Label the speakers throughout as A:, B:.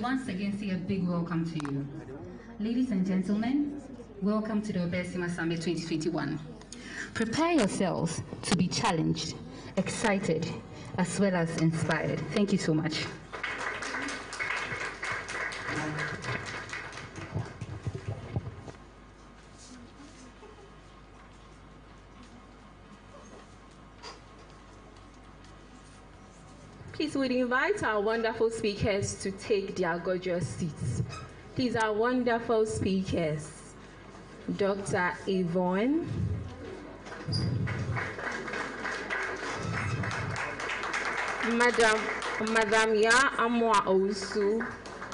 A: once again say a big welcome to you. Ladies and gentlemen, welcome to the Obesima Summit 2021. Prepare yourselves to be challenged, excited, as well as inspired. Thank you so much.
B: Please, we invite our wonderful speakers to take their gorgeous seats. These are wonderful speakers. Dr. Yvonne, Madam Ya Amwa Ousu,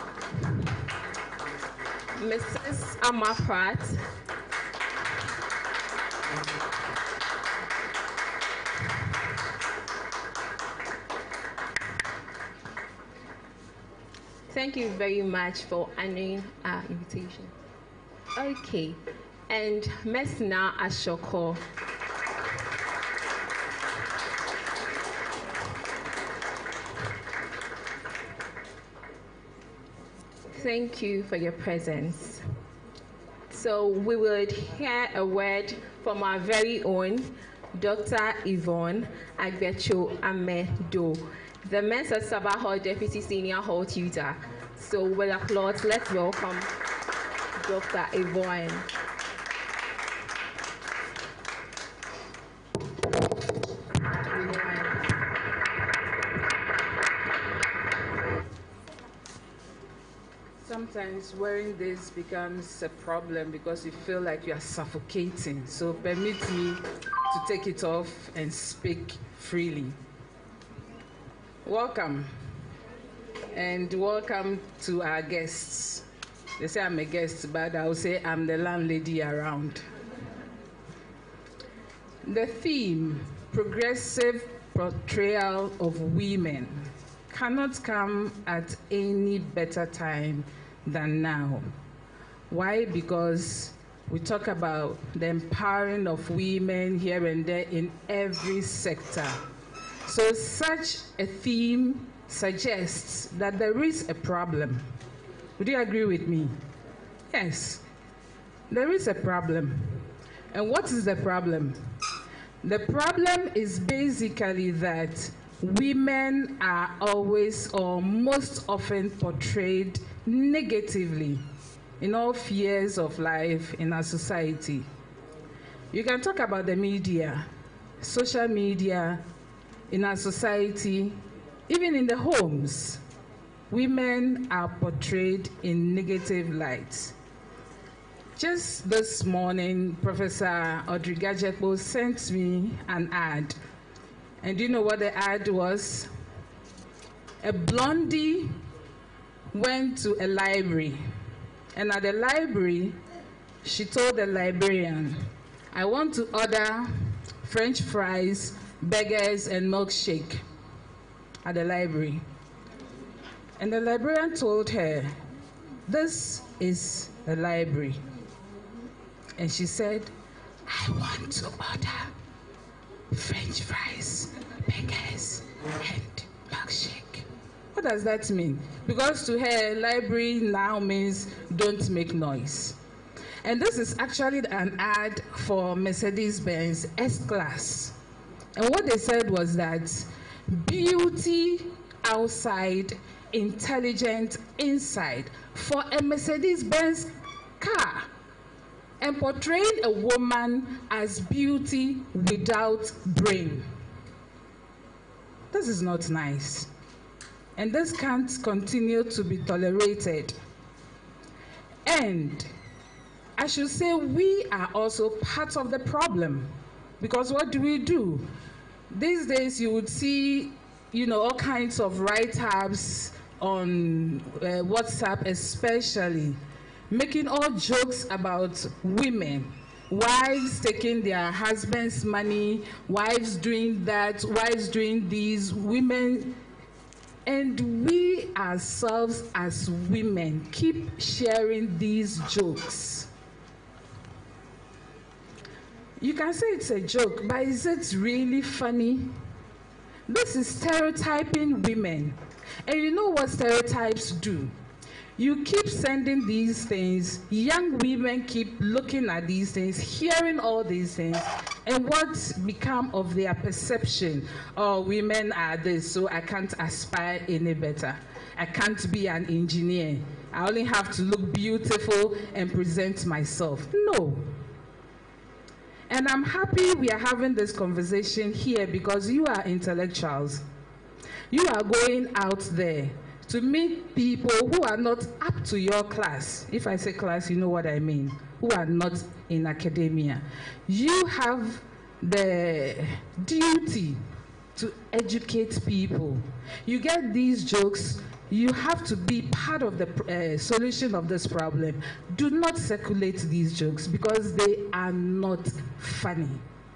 B: Mrs. Amaprat, thank you very much for honoring our invitation. Okay, and Mesna Ashoko. Thank you for your presence. So we would hear a word from our very own Dr. Yvonne Agbecho Amedo, the Mensa Sabah Hall Deputy Senior Hall Tutor. So with applause, let's welcome Dr. Yvonne.
C: Sometimes wearing this becomes a problem because you feel like you are suffocating. So permit me to take it off and speak freely. Welcome, and welcome to our guests. They say I'm a guest, but I will say I'm the landlady around. The theme, progressive portrayal of women, cannot come at any better time than now. Why? Because we talk about the empowering of women here and there in every sector. So such a theme suggests that there is a problem. Would you agree with me? Yes, there is a problem. And what is the problem? The problem is basically that women are always or most often portrayed negatively in all spheres of life in our society. You can talk about the media, social media, in our society, even in the homes. Women are portrayed in negative light. Just this morning, Professor Audrey Gadjekpo sent me an ad. And do you know what the ad was? A blondie went to a library. And at the library, she told the librarian, I want to order French fries, burgers, and milkshake at the library. And the librarian told her, this is a library. And she said, I want to order French fries, burgers, and milkshake. What does that mean? Because to her, library now means don't make noise. And this is actually an ad for Mercedes-Benz S-Class. And what they said was that beauty outside, intelligent inside for a Mercedes-Benz car. And portraying a woman as beauty without brain. This is not nice. And this can't continue to be tolerated. And I should say we are also part of the problem. Because what do? These days you would see, all kinds of write-ups on WhatsApp especially, making all jokes about women, wives taking their husband's money, wives doing that, wives doing these, women. And we ourselves as women keep sharing these jokes. You can say it's a joke, but is it really funny? This is stereotyping women. And you know what stereotypes do? You keep sending these things, young women keep looking at these things, hearing all these things, and what become of their perception? Oh, women are this, so I can't aspire any better. I can't be an engineer. I only have to look beautiful and present myself. No. And I'm happy we are having this conversation here because you are intellectuals. You are going out there to meet people who are not up to your class. If I say class, you know what I mean. Who are not in academia. You have the duty to educate people. You get these jokes, you have to be part of the solution of this problem. Do not circulate these jokes because they are not funny.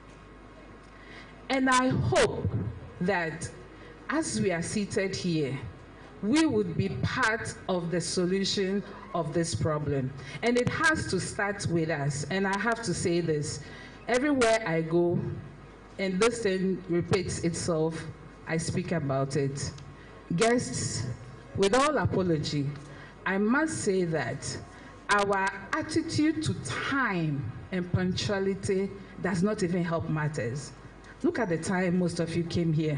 C: And I hope that as we are seated here, we would be part of the solution of this problem. And it has to start with us. And I have to say this, everywhere I go, and this thing repeats itself, I speak about it. Guests, with all apology, I must say that our attitude to time and punctuality does not even help matters. Look at the time most of you came here.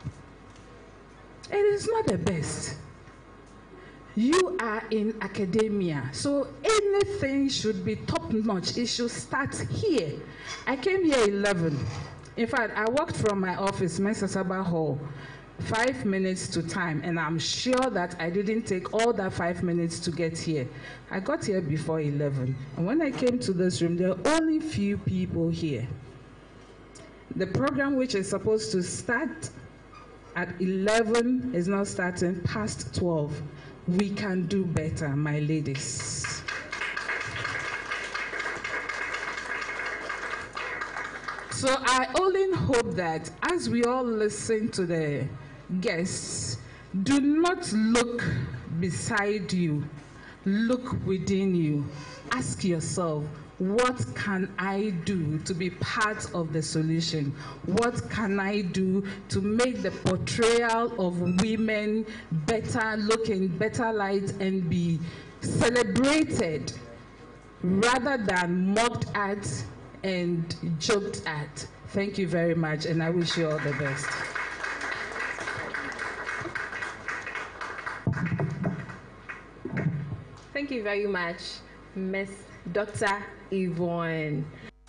C: It is not the best. You are in academia, so anything should be top-notch. It should start here. I came here 11. In fact, I walked from my office, Mensasaba Hall, 5 minutes to time, and I'm sure that I didn't take all that 5 minutes to get here. I got here before 11, and when I came to this room, there were only few people here. The program, which is supposed to start at 11, is now starting past 12. We can do better, my ladies. So I only hope that as we all listen to the guests, do not look beside you, look within you. Ask yourself, what can I do to be part of the solution? What can I do to make the portrayal of women better, look in better light, and be celebrated rather than mocked at and joked at? Thank you very much, and I wish you all the best.
B: Thank you very much, Ms. Dr. Yvonne.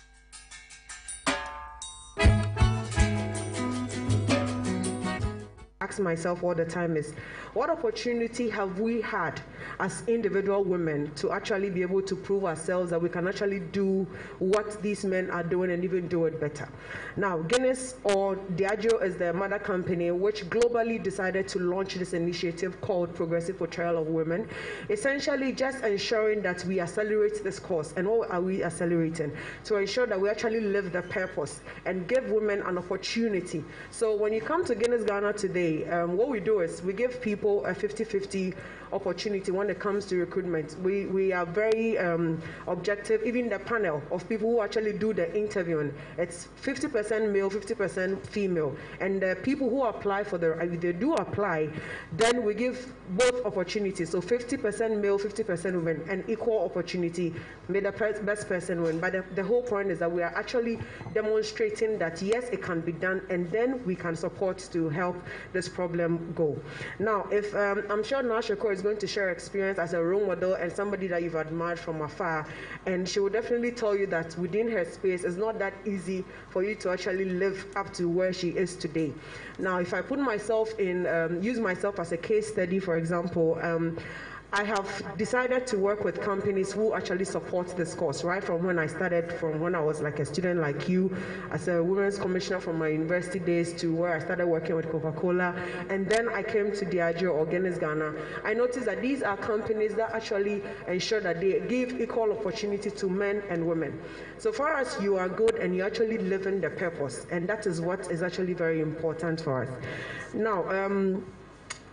D: Ask myself all the time is, what opportunity have we had as individual women to actually be able to prove ourselves that we can actually do what these men are doing and even do it better? Now, Guinness or Diageo is the mother company which globally decided to launch this initiative called Progressive Portrayal of Women, essentially just ensuring that we accelerate this course. And what are we accelerating? To ensure that we actually live the purpose and give women an opportunity. So when you come to Guinness Ghana today, what we do is we give people a 50-50 opportunity when it comes to recruitment. We are very objective. Even the panel of people who actually do the interviewing, it's 50% male, 50% female. And the people who apply for if they do apply, then we give both opportunities. So 50% male, 50% women, and equal opportunity. May the best person win. But the whole point is that we are actually demonstrating that yes, it can be done, and then we can support to help this problem go. Now, if I'm sure Nashiko is going to share experience as a role model and somebody that you've admired from afar, and she will definitely tell you that within her space, it's not that easy for you to actually live up to where she is today. Now, if I put myself in, use myself as a case study, for example, I have decided to work with companies who actually support this course, right from when I started, from when I was like a student like you, as a women's commissioner from my university days, to where I started working with Coca-Cola, and then I came to Diageo or Guinness Ghana. I noticed that these are companies that actually ensure that they give equal opportunity to men and women. So far as you are good and you actually live in the purpose, and that is what is actually very important for us. Now, for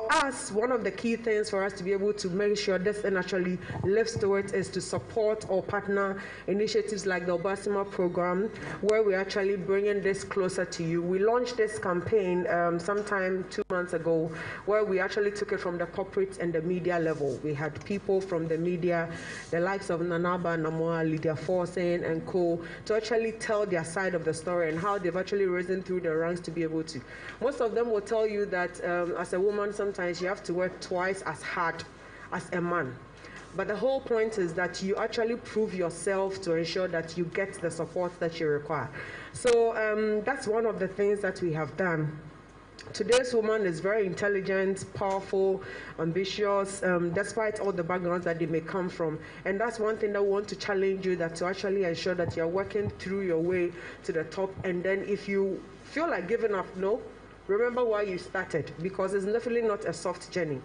D: us, one of the key things for us to be able to make sure this thing actually lives towards is to support or partner initiatives like the Obasima program, where we're actually bringing this closer to you. We launched this campaign sometime 2 months ago, where we actually took it from the corporate and the media level. We had people from the media, the likes of Nanaba Namoa, Lydia Forsen, and co, to actually tell their side of the story and how they've actually risen through the ranks to be able to. Most of them will tell you that as a woman, sometimes you have to work twice as hard as a man. But the whole point is that you actually prove yourself to ensure that you get the support that you require. So that's one of the things that we have done. Today's woman is very intelligent, powerful, ambitious, despite all the backgrounds that they may come from. And that's one thing that we want to challenge you, that to actually ensure that you're working through your way to the top. And then if you feel like giving up, no, remember why you started, because it's definitely not a soft journey.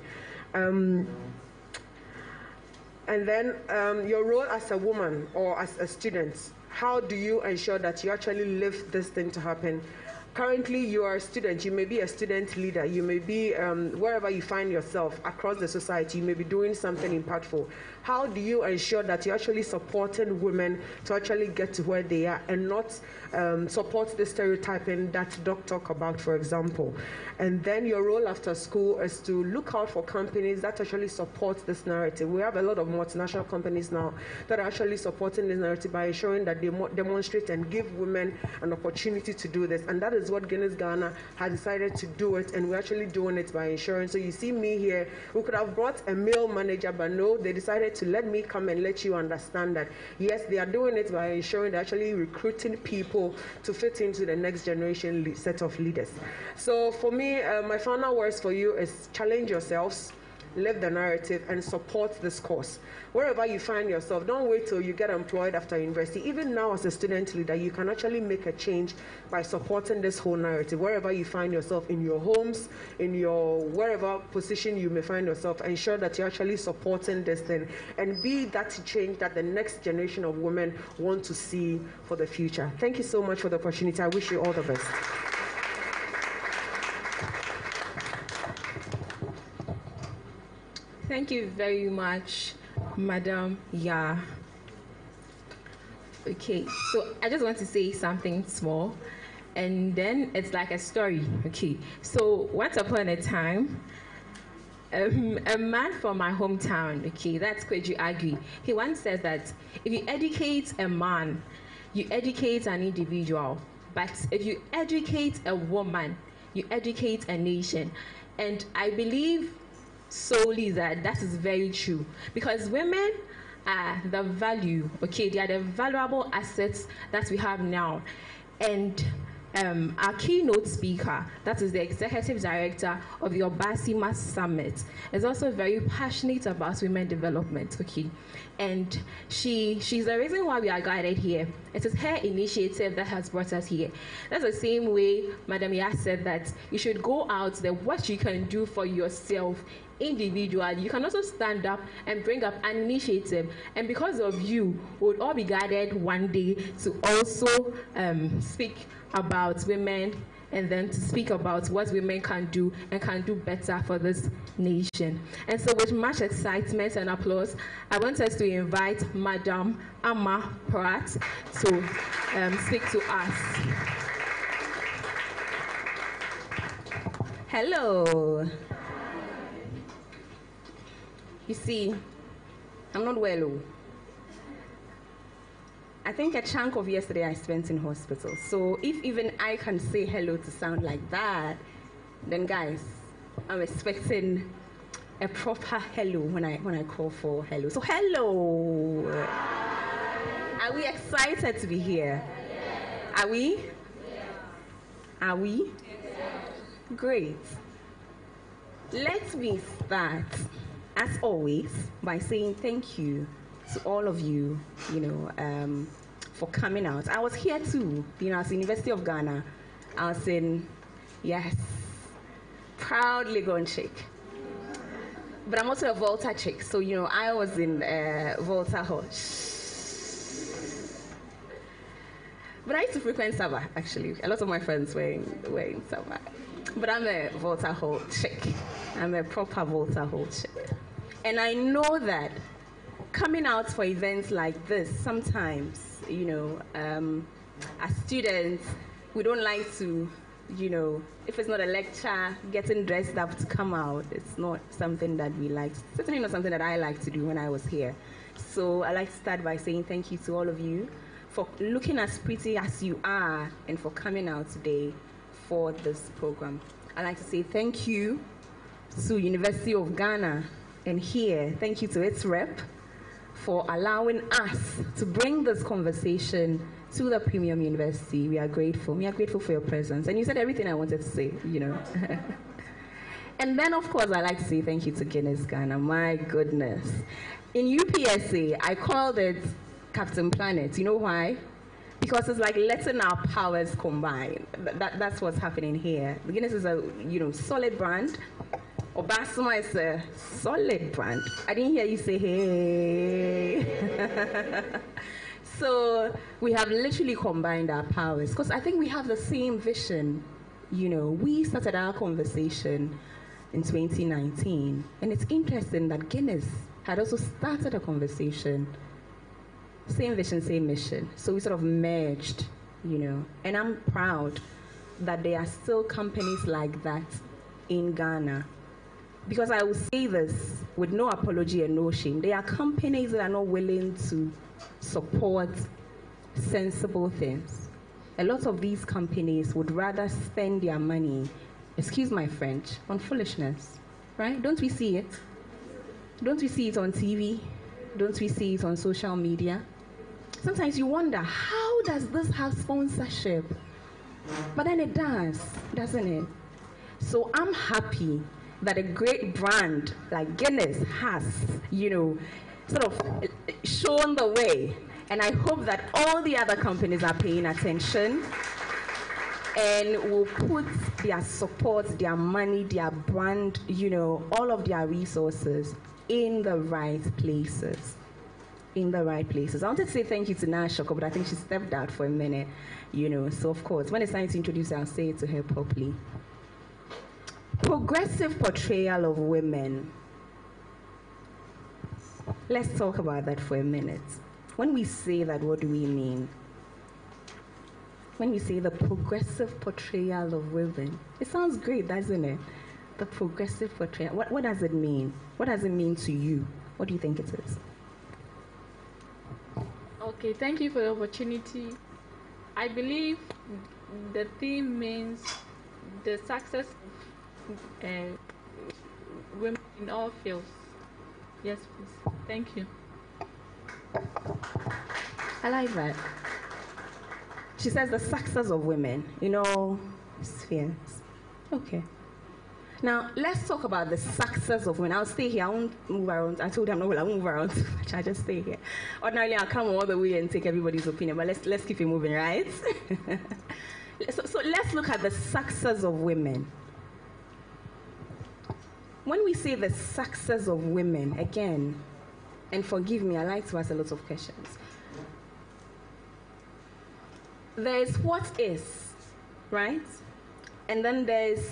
D: And then your role as a woman or as a student, how do you ensure that you actually live this thing to happen? Currently, you are a student. You may be a student leader. You may be, wherever you find yourself across the society, you may be doing something impactful. How do you ensure that you're actually supporting women to actually get to where they are and not support the stereotyping that Doc talked about, for example? And then your role after school is to look out for companies that actually support this narrative. We have a lot of multinational companies now that are actually supporting this narrative by ensuring that they demonstrate and give women an opportunity to do this. And that is what Guinness Ghana has decided to do it, and we're actually doing it by ensuring. So you see me here, we could have brought a male manager, but no, they decided to let me come and let you understand that, yes, they are doing it by ensuring they're actually recruiting people to fit into the next generation set of leaders. So for me, my final words for you is challenge yourselves, live the narrative, and support this course. Wherever you find yourself, don't wait till you get employed after university. Even now as a student leader, you can actually make a change by supporting this whole narrative. Wherever you find yourself, in your homes, in your wherever position you may find yourself, ensure that you're actually supporting this thing and be that change that the next generation of women want to see for the future. Thank you so much for the opportunity. I wish you all the best.
B: Thank you very much, Madam Ya. Okay, so I just want to say something small, and then it's like a story. Okay, so once upon a time, a man from my hometown, okay, that's Kweju Agui, he once said that if you educate a man, you educate an individual, but if you educate a woman, you educate a nation. And I believe solely that is very true, because women are the value, okay, they are the valuable assets that we have now. And our keynote speaker, that is the executive director of the Obasima Summit, is also very passionate about women development, okay? And she's the reason why we are guided here. It is her initiative that has brought us here. That's the same way Madam Ya said that you should go out there, what you can do for yourself individually. You can also stand up and bring up an initiative, and because of you, we'll all be guided one day to also speak about women, and then to speak about what women can do and can do better for this nation. And so with much excitement and applause, I want us to invite Madam Amma Pratt to speak to us.
E: Hello. You see, I'm not well. I think a chunk of yesterday I spent in hospital. So if even I can say hello to sound like that, then guys, I'm expecting a proper hello when I call for hello. So hello. Are we excited to be here? Are we? Are we? Great. Let me start, as always, by saying thank you to all of you, for coming out. I was here too, as the University of Ghana. I was in, yes, proud Legon chick. But I'm also a Volta chick, so, I was in Volta Hall. But I used to frequent Saba, actually. A lot of my friends were in Saba. But I'm a Volta Hall chick. I'm a proper Volta Holship. And I know that coming out for events like this, sometimes, as students, we don't like to, if it's not a lecture, getting dressed up to come out, it's not something that we like, certainly not something that I like to do when I was here. So I like to start by saying thank you to all of you for looking as pretty as you are and for coming out today for this program. I'd like to say thank you to University of Ghana, and here, thank you to its rep for allowing us to bring this conversation to the Premium University. We are grateful. We are grateful for your presence. And you said everything I wanted to say, And then, of course, I'd like to say thank you to Guinness Ghana. My goodness. In UPSA, I called it Captain Planet. You know why? Because it's like letting our powers combine. That's what's happening here. Guinness is a solid brand. Obasuma is a solid brand. I didn't hear you say hey. So we have literally combined our powers because I think we have the same vision. We started our conversation in 2019, and it's interesting that Guinness had also started a conversation. Same vision, same mission. So we sort of merged, and I'm proud that there are still companies like that in Ghana. Because I will say this with no apology and no shame. There are companies that are not willing to support sensible things. A lot of these companies would rather spend their money, excuse my French, on foolishness, right? Don't we see it? Don't we see it on TV? Don't we see it on social media? Sometimes you wonder, how does this have sponsorship? But then it does, doesn't it? So I'm happy that a great brand like Guinness has, sort of shown the way. And I hope that all the other companies are paying attention and will put their support, their money, their brand, all of their resources in the right places. In the right places. I wanted to say thank you to Nashoko, but I think she stepped out for a minute, So of course, when it's time to introduce her, I'll say it to her properly. Progressive portrayal of women. Let's talk about that for a minute. When we say that, what do we mean? When we say the progressive portrayal of women, it sounds great, doesn't it? The progressive portrayal. What does it mean? What does it mean to you? What do you think it is?
F: Okay, thank you for the opportunity. I believe the theme means the success of women in all fields. Yes, please. Thank you.
E: I like that. She says the success of women in all spheres. Okay. Now, let's talk about the success of women. I'll stay here. I won't move around. I told him I won't move around too much. I'll just stay here. Ordinarily, I'll come all the way and take everybody's opinion, but let's keep it moving, right? So let's look at the success of women. When we say the success of women, again, and forgive me, I like to ask a lot of questions. There's what is, right? And then there's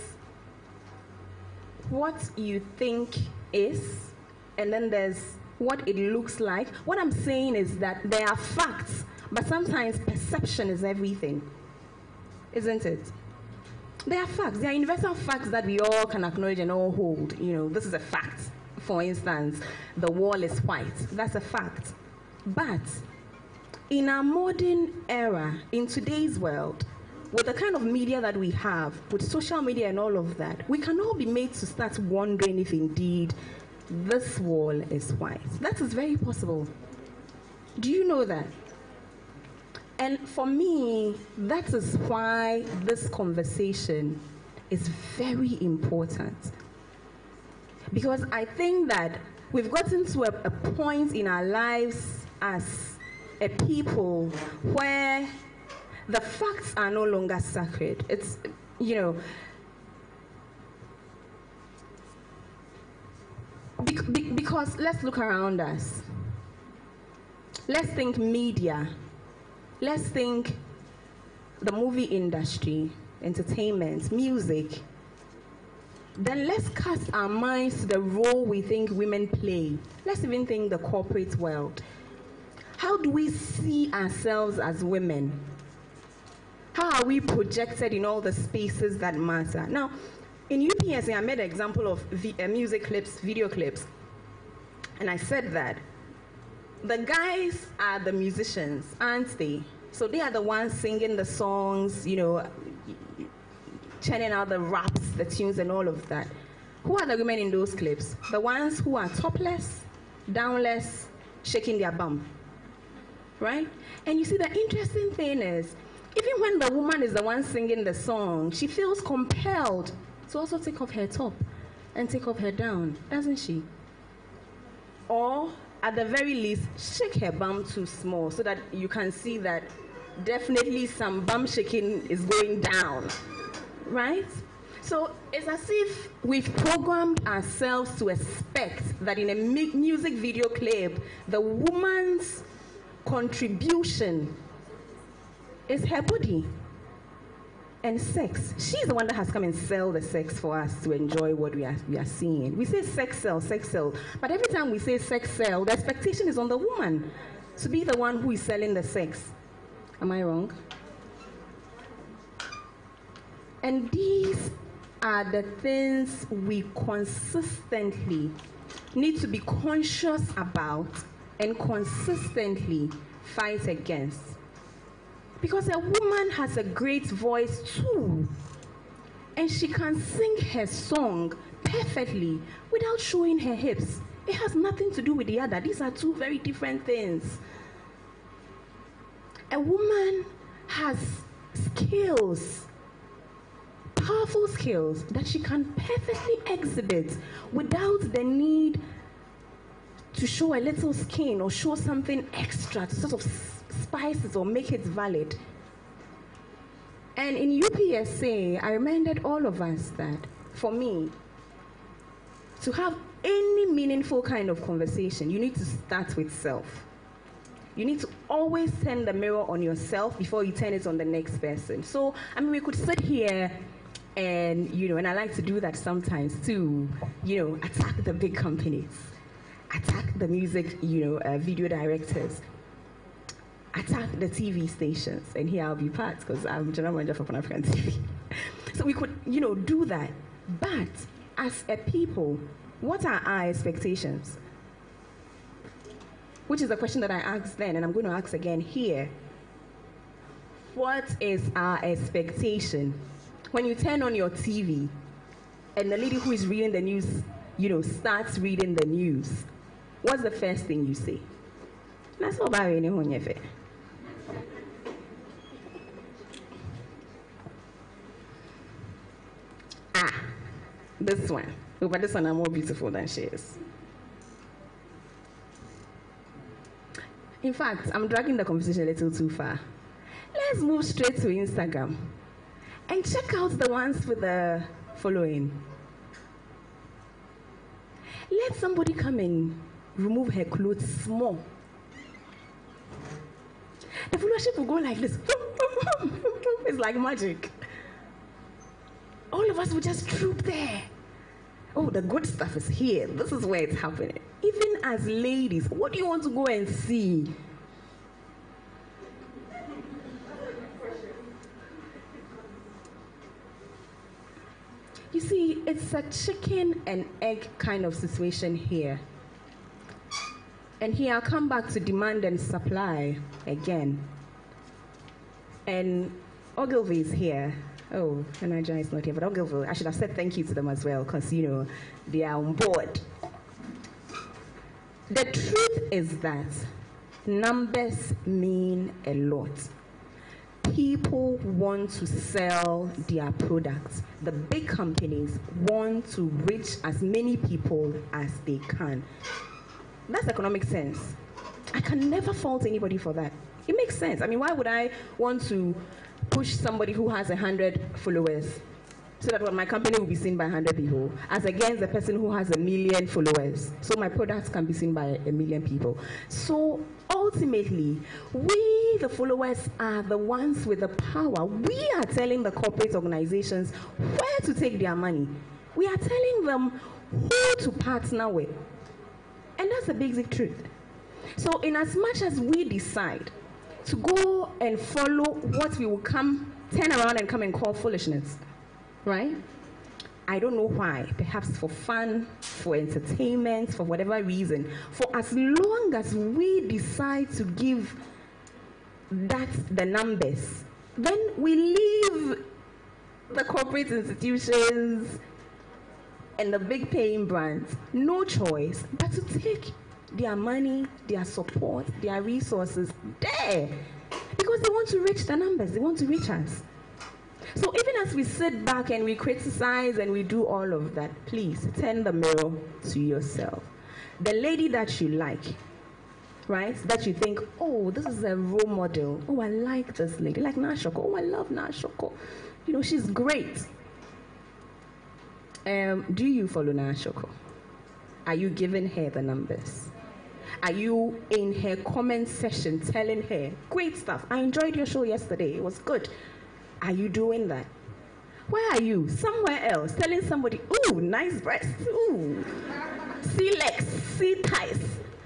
E: what you think is, and then there's what it looks like. What I'm saying is that there are facts, but sometimes perception is everything, isn't it? There are facts. There are universal facts that we all can acknowledge and all hold. This is a fact. For instance, the wall is white. That's a fact. But in our modern era, in today's world, with the kind of media that we have, with social media and all of that, we can all be made to start wondering if indeed this wall is white. That is very possible. Do you know that? And for me, that is why this conversation is very important. Because I think that we've gotten to a point in our lives as a people where the facts are no longer sacred. It's, because let's look around us. Let's think media. Let's think the movie industry, entertainment, music. then let's cast our minds to the role we think women play. Let's even think the corporate world. How do we see ourselves as women? How are we projected in all the spaces that matter? Now, in UPSA, I made an example of music clips, video clips, and I said that the guys are the musicians, aren't they? So they are the ones singing the songs, you know, churning out the raps, the tunes, and all of that. Who are the women in those clips? The ones who are topless, downless, shaking their bum, right? And you see, the interesting thing is, even when the woman is the one singing the song, she feels compelled to also take off her top and take off her down, doesn't she? Or, at the very least, shake her bum too small so that you can see that definitely some bum shaking is going down, right? So it's as if we've programmed ourselves to expect that in a music video clip, the woman's contribution is her body and sex. She's the one that has come and sell the sex for us to enjoy what we are seeing. We say sex sell, but every time we say sex sell, the expectation is on the woman to be the one who is selling the sex. Am I wrong? And these are the things we consistently need to be conscious about and consistently fight against. Because a woman has a great voice too, and she can sing her song perfectly without showing her hips. It has nothing to do with the other. These are two very different things. A woman has skills, powerful skills that she can perfectly exhibit without the need to show a little skin or show something extra to sort of spice it or make it valid. And in UPSA, I reminded all of us that for me, to have any meaningful kind of conversation, you need to start with self. You need to always turn the mirror on yourself before you turn it on the next person. So, I mean, we could sit here and, you know, and I like to do that sometimes too, you know, attack the big companies, attack the music, you know, video directors, attack the TV stations. And here I'll be part because I'm general manager for Pan African TV. So we could, you know, do that. But as a people, what are our expectations? Which is a question that I asked then, and I'm going to ask again here. What is our expectation? When you turn on your TV and the lady who is reading the news, you know, starts reading the news, what's the first thing you say? That's not about anyone yet. This one. Oh, but this one I'm more beautiful than she is. In fact, I'm dragging the conversation a little too far. Let's move straight to Instagram and check out the ones with the following. Let somebody come and remove her clothes small. The followership will go like this. It's like magic. All of us will just troop there. Oh, the good stuff is here. This is where it's happening. Even as ladies, what do you want to go and see? You see, it's a chicken and egg kind of situation here. And here I'll come back to demand and supply again. And Ogilvy is here. Oh, Nigeria is not here, but Ogilvy, I should have said thank you to them as well, because, you know, they are on board. The truth is that numbers mean a lot. People want to sell their products. The big companies want to reach as many people as they can. That's economic sense. I can never fault anybody for that. It makes sense. I mean, why would I want to push somebody who has 100 followers so that my company will be seen by 100 people, as against the person who has 1 million followers, so my products can be seen by 1 million people. So ultimately, we, the followers, are the ones with the power. We are telling the corporate organizations where to take their money. We are telling them who to partner with. And that's the basic truth. So in as much as we decide to go and follow what we will turn around and come and call foolishness, right? I don't know why, perhaps for fun, for entertainment, for whatever reason, for as long as we decide to give that the numbers, then we leave the corporate institutions and the big paying brands no choice but to take their money, their support, their resources there, because they want to reach the numbers, they want to reach us. So even as we sit back and we criticize and we do all of that, please turn the mirror to yourself. The lady that you like, right, that you think, oh, this is a role model, oh, I like this lady, like Nashoko, oh, I love Nashoko, you know, she's great. Do you follow Nashoko? Are you giving her the numbers? Are you in her comment section telling her, great stuff, I enjoyed your show yesterday, it was good? Are you doing that? Where are you? Somewhere else, telling somebody, ooh, nice breasts, ooh, see legs, see thighs.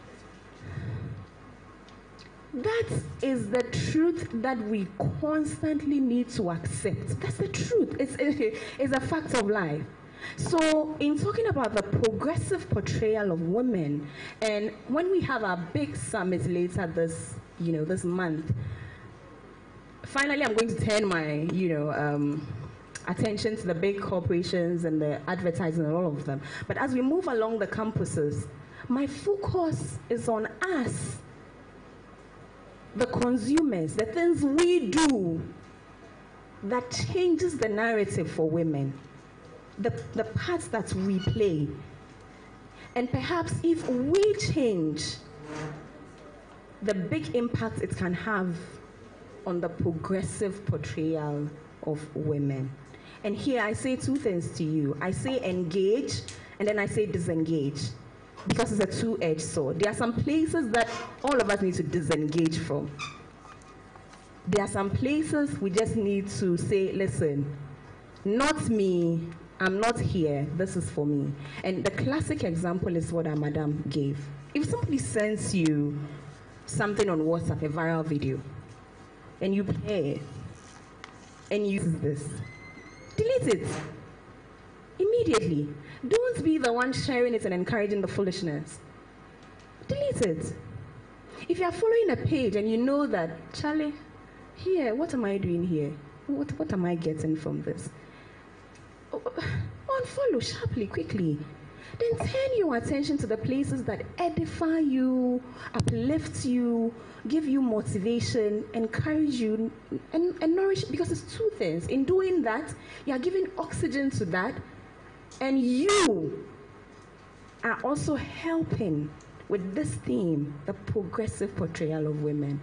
E: That is the truth that we constantly need to accept. That's the truth. It's a fact of life. So in talking about the progressive portrayal of women, and when we have our big summit later this month, finally I'm going to turn my attention to the big corporations and the advertising and all of them. But as we move along the campuses, my focus is on us, the consumers, the things we do that changes the narrative for women. The parts that we play. And perhaps if we change, the big impact it can have on the progressive portrayal of women. And here I say two things to you. I say engage, and then I say disengage, because it's a two-edged sword. There are some places that all of us need to disengage from. There are some places we just need to say, listen, not me, I'm not here, this is for me. And the classic example is what our madam gave. If somebody sends you something on WhatsApp, a viral video, and you play it, and use this, delete it immediately. Don't be the one sharing it and encouraging the foolishness. Delete it. If you are following a page and you know that, Charlie, here, what am I doing here? What am I getting from this? Unfollow sharply, quickly. Then turn your attention to the places that edify you, uplift you, give you motivation, encourage you, and nourish, because it's two things. In doing that, you are giving oxygen to that, and you are also helping with this theme, the progressive portrayal of women.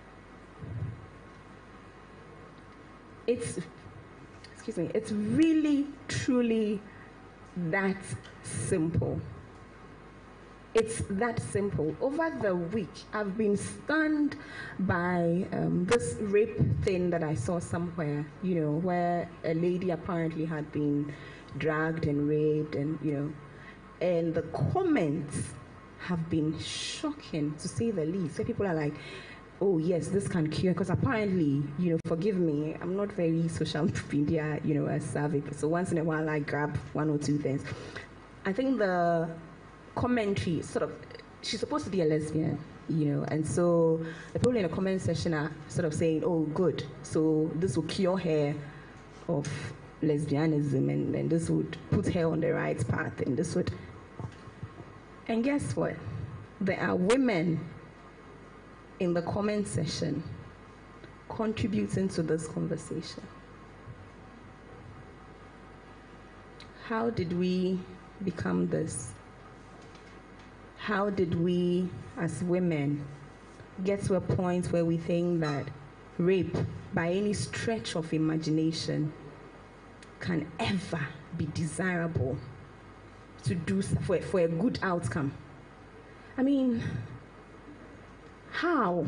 E: It's really, truly that simple. It's that simple. Over the week, I've been stunned by this rape thing that I saw somewhere, where a lady apparently had been dragged and raped, and the comments have been shocking, to say the least. So people are like, oh yes, this can cure, because apparently, forgive me, I'm not very social media, savvy. So once in a while I grab one or two things. I think the commentary she's supposed to be a lesbian, and so the people in the comment section are sort of saying, oh good, so this will cure her of lesbianism, and this would put her on the right path, and this would, and guess what? There are women in the comment section contributing to this conversation. How did we become this? How did we, as women, get to a point where we think that rape, by any stretch of imagination, can ever be desirable to do for a good outcome? I mean, how?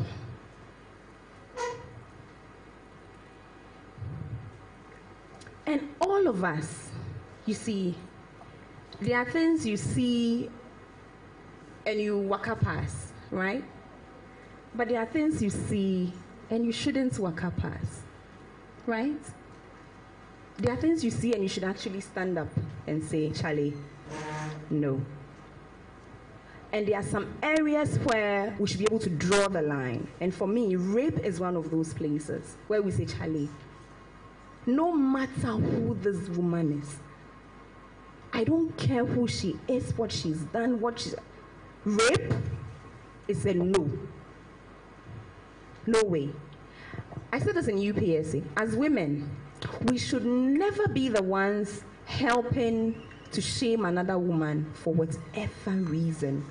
E: And all of us, you see, there are things you see and you walk past, right? But there are things you see and you shouldn't walk past, right? There are things you see and you should actually stand up and say, Charlie, no. And there are some areas where we should be able to draw the line. And for me, rape is one of those places where we say, Charlie, no matter who this woman is, I don't care who she is, what she's done, rape is a no. No way. I said this in UPSC. As women, we should never be the ones helping to shame another woman for whatever reason.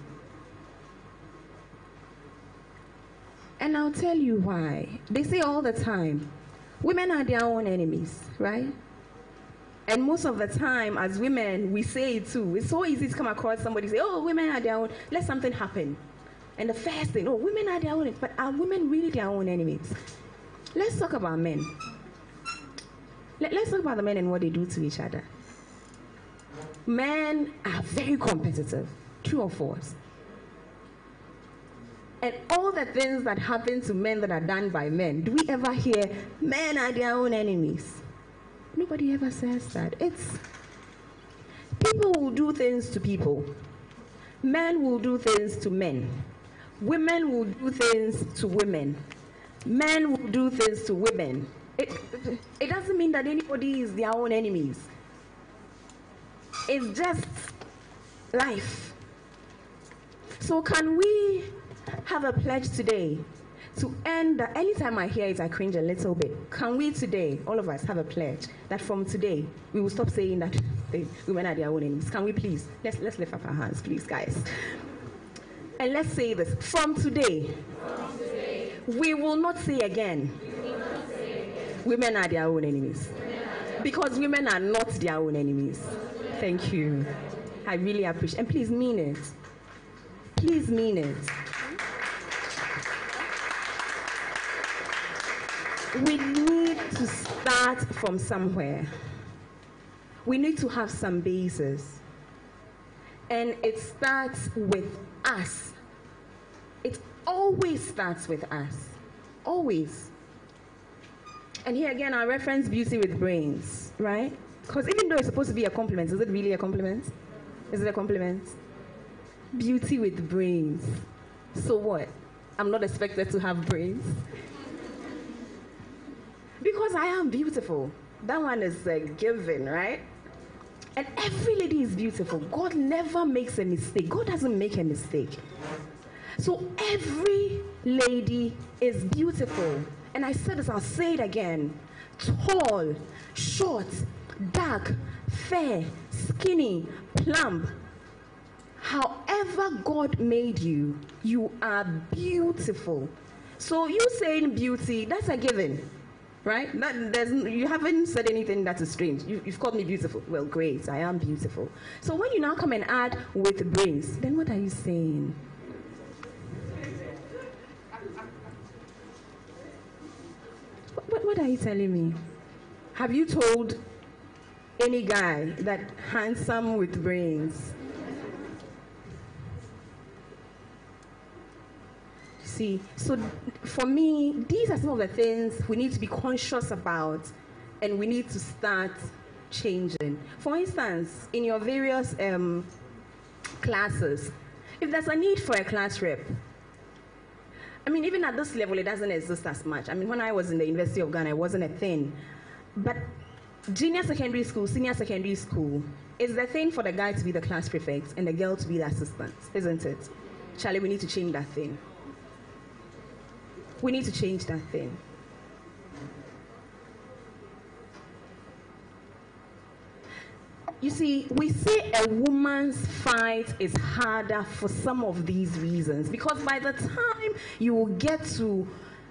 E: And I'll tell you why. They say all the time, women are their own enemies, right? And most of the time, as women, we say it too. It's so easy to come across somebody say, oh, women are their own, let something happen. And the first thing, oh, women are their own, but are women really their own enemies? Let's talk about men. Let's talk about the men and what they do to each other. Men are very competitive, true or false? And all the things that happen to men that are done by men, do we ever hear men are their own enemies? Nobody ever says that. It's people will do things to people. Men will do things to men. Women will do things to women. Men will do things to women. It doesn't mean that anybody is their own enemies. It's just life. So can we have a pledge today to end that? Anytime I hear it, I cringe a little bit. Can we today, all of us, have a pledge that from today we will stop saying that women are their own enemies? Can we please? Let's lift up our hands, please, guys. And let's say this. From today, we will not say again, women are their own enemies. Because women are not their own enemies. Thank you. I really appreciate it. And please mean it. Please mean it. We need to start from somewhere. We need to have some basis. And it starts with us. It always starts with us. Always. And here again, I reference beauty with brains, right? Because even though it's supposed to be a compliment, is it really a compliment? Is it a compliment? Beauty with brains. So what? I'm not expected to have brains? Because I am beautiful. That one is a given, right? And every lady is beautiful. God never makes a mistake. God doesn't make a mistake. So every lady is beautiful. And I said this, I'll say it again. Tall, short, dark, fair, skinny, plump. However God made you, you are beautiful. So you saying beauty, that's a given. Right? You haven't said anything that is strange. You've called me beautiful. Well, great, I am beautiful. So when you now come and add with brains, then what are you saying? What are you telling me? Have you told any guy that handsome with brains? See, so for me, these are some of the things we need to be conscious about and we need to start changing. For instance, in your various classes, if there's a need for a class rep, I mean, even at this level, it doesn't exist as much. I mean, when I was in the University of Ghana, it wasn't a thing. But junior secondary school, senior secondary school, it's the thing for the guy to be the class prefect and the girl to be the assistant, isn't it? Charlie, we need to change that thing. We need to change that thing. You see, we say a woman's fight is harder for some of these reasons, because by the time you will get to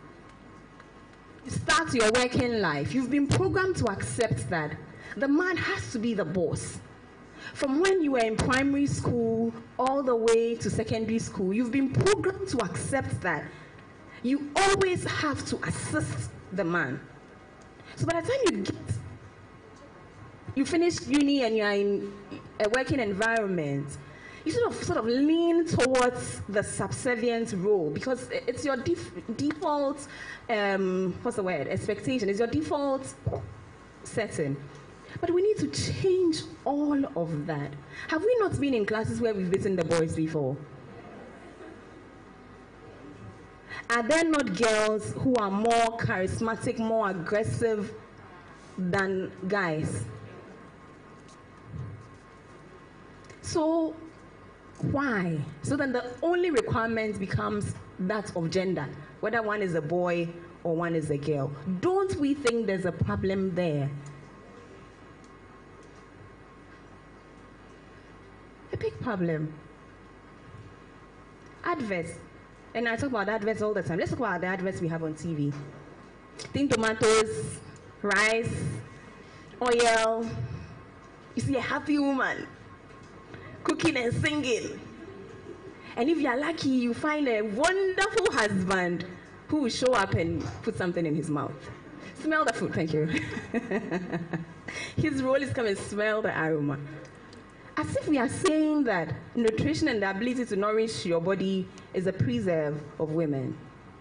E: start your working life, you've been programmed to accept that the man has to be the boss. From when you were in primary school all the way to secondary school, you've been programmed to accept that you always have to assist the man. So by the time you finish uni and you're in a working environment, you sort of lean towards the subservient role because it's your default, what's the word, expectation. It's your default setting. But we need to change all of that. Have we not been in classes where we've beaten the boys before? Are there not girls who are more charismatic, more aggressive than guys? So why? So then the only requirement becomes that of gender, whether one is a boy or one is a girl. Don't we think there's a problem there? A big problem. Adverts. And I talk about adverts all the time. Let's talk about the adverts we have on TV. Think tomatoes, rice, oil. You see a happy woman cooking and singing. And if you're lucky, you find a wonderful husband who will show up and put something in his mouth. Smell the food, thank you. His role is come and smell the aroma. As if we are saying that nutrition and the ability to nourish your body is a preserve of women.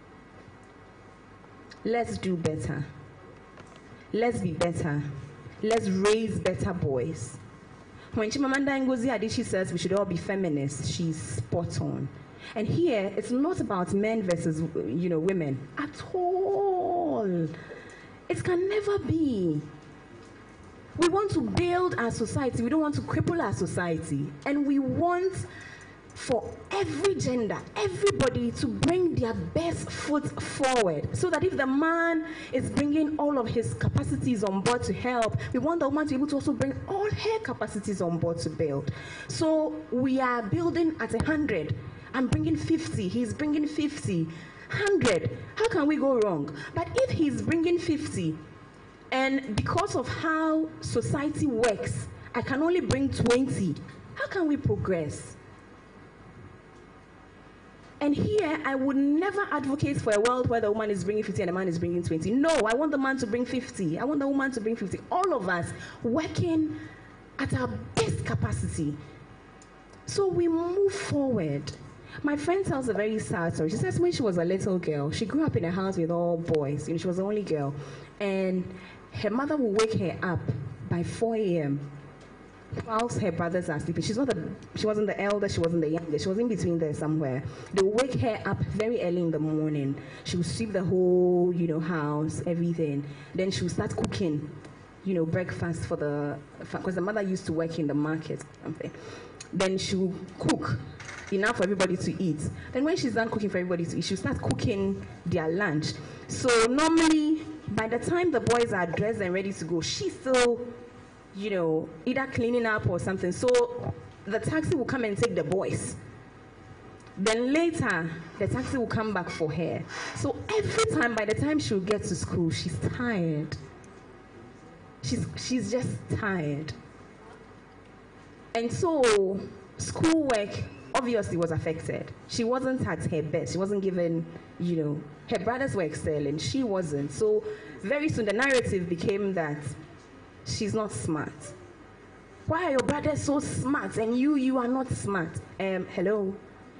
E: Let's do better. Let's be better. Let's raise better boys. When Chimamanda Ngozi Adichie says we should all be feminists, she's spot on. And here, it's not about men versus, women at all. It can never be. We want to build our society. We don't want to cripple our society. And we want for every gender, everybody to bring their best foot forward. So that if the man is bringing all of his capacities on board to help, we want the woman to be able to also bring all her capacities on board to build. So we are building at 100. I'm bringing 50. He's bringing 50. 100. How can we go wrong? But if he's bringing 50, and because of how society works, I can only bring 20. How can we progress? And here, I would never advocate for a world where the woman is bringing 50 and the man is bringing 20. No, I want the man to bring 50. I want the woman to bring 50. All of us working at our best capacity. So we move forward. My friend tells a very sad story. She says when she was a little girl, she grew up in a house with all boys. She was the only girl. And her mother would wake her up by 4 a.m. whilst her brothers are sleeping. She wasn't the elder, she wasn't the youngest. She was in between there somewhere. They would wake her up very early in the morning. She would sweep the whole, house, everything. Then she would start cooking, breakfast because the mother used to work in the market. Then she would cook enough for everybody to eat. Then when she's done cooking for everybody to eat, she'll start cooking their lunch. So normally, by the time the boys are dressed and ready to go, she's still, either cleaning up or something. So the taxi will come and take the boys. Then later, the taxi will come back for her. So every time, by the time she'll get to school, she's tired. She's just tired. And so schoolwork obviously was affected. She wasn't at her best. She wasn't given, her brothers were excelling. She wasn't. So very soon the narrative became that she's not smart. Why are your brothers so smart and you are not smart? Hello?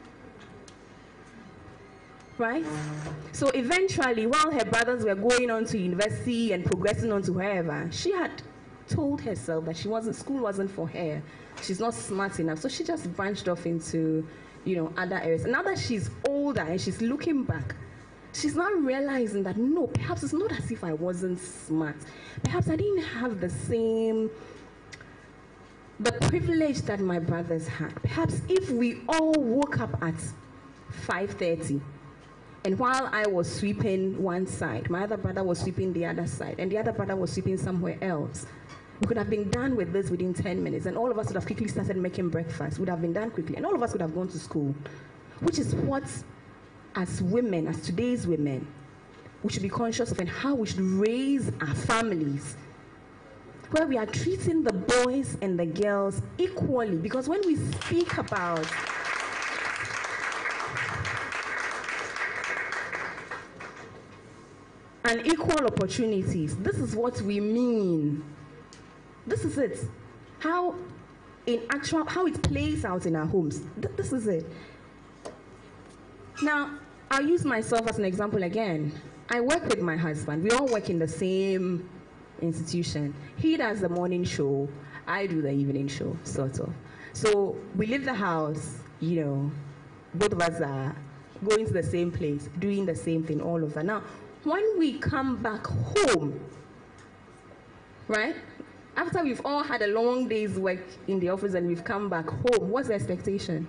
E: Right? So eventually, while her brothers were going on to university and progressing on to wherever, she had told herself that school wasn't for her. She's not smart enough. So she just branched off into, other areas. And now that she's older and she's looking back, she's not realizing that, no, perhaps it's not as if I wasn't smart. Perhaps I didn't have the privilege that my brothers had. Perhaps if we all woke up at 5:30, and while I was sweeping one side, my other brother was sweeping the other side, and the other brother was sweeping somewhere else, we could have been done with this within 10 minutes, and all of us would have quickly started making breakfast. Would have been done quickly, and all of us would have gone to school, which is what, as women, as today's women, we should be conscious of, and how we should raise our families, where we are treating the boys and the girls equally. Because when we speak about unequal opportunities, this is what we mean. This is it. How in actual, how it plays out in our homes. This is it. Now, I'll use myself as an example again. I work with my husband. We all work in the same institution. He does the morning show. I do the evening show, sort of. So we leave the house, you know, both of us are going to the same place, doing the same thing, all of that. Now, when we come back home, right, after we've all had a long day's work in the office and we've come back home, what's the expectation?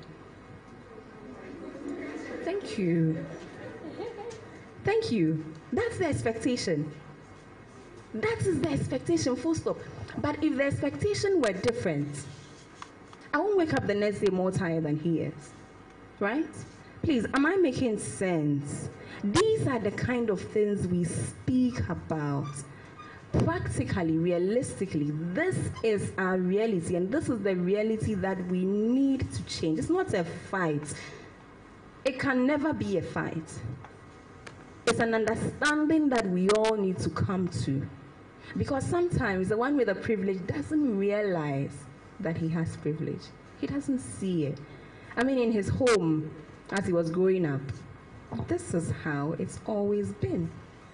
E: Thank you. Thank you. That's the expectation. That is the expectation, full stop. But if the expectation were different, I won't wake up the next day more tired than he is. Right? Please, am I making sense? These are the kind of things we speak about. Practically, realistically, this is our reality, and this is the reality that we need to change. It's not a fight. It can never be a fight. It's an understanding that we all need to come to. Because sometimes the one with the privilege doesn't realize that he has privilege. He doesn't see it. I mean, in his home, as he was growing up, this is how it's always been.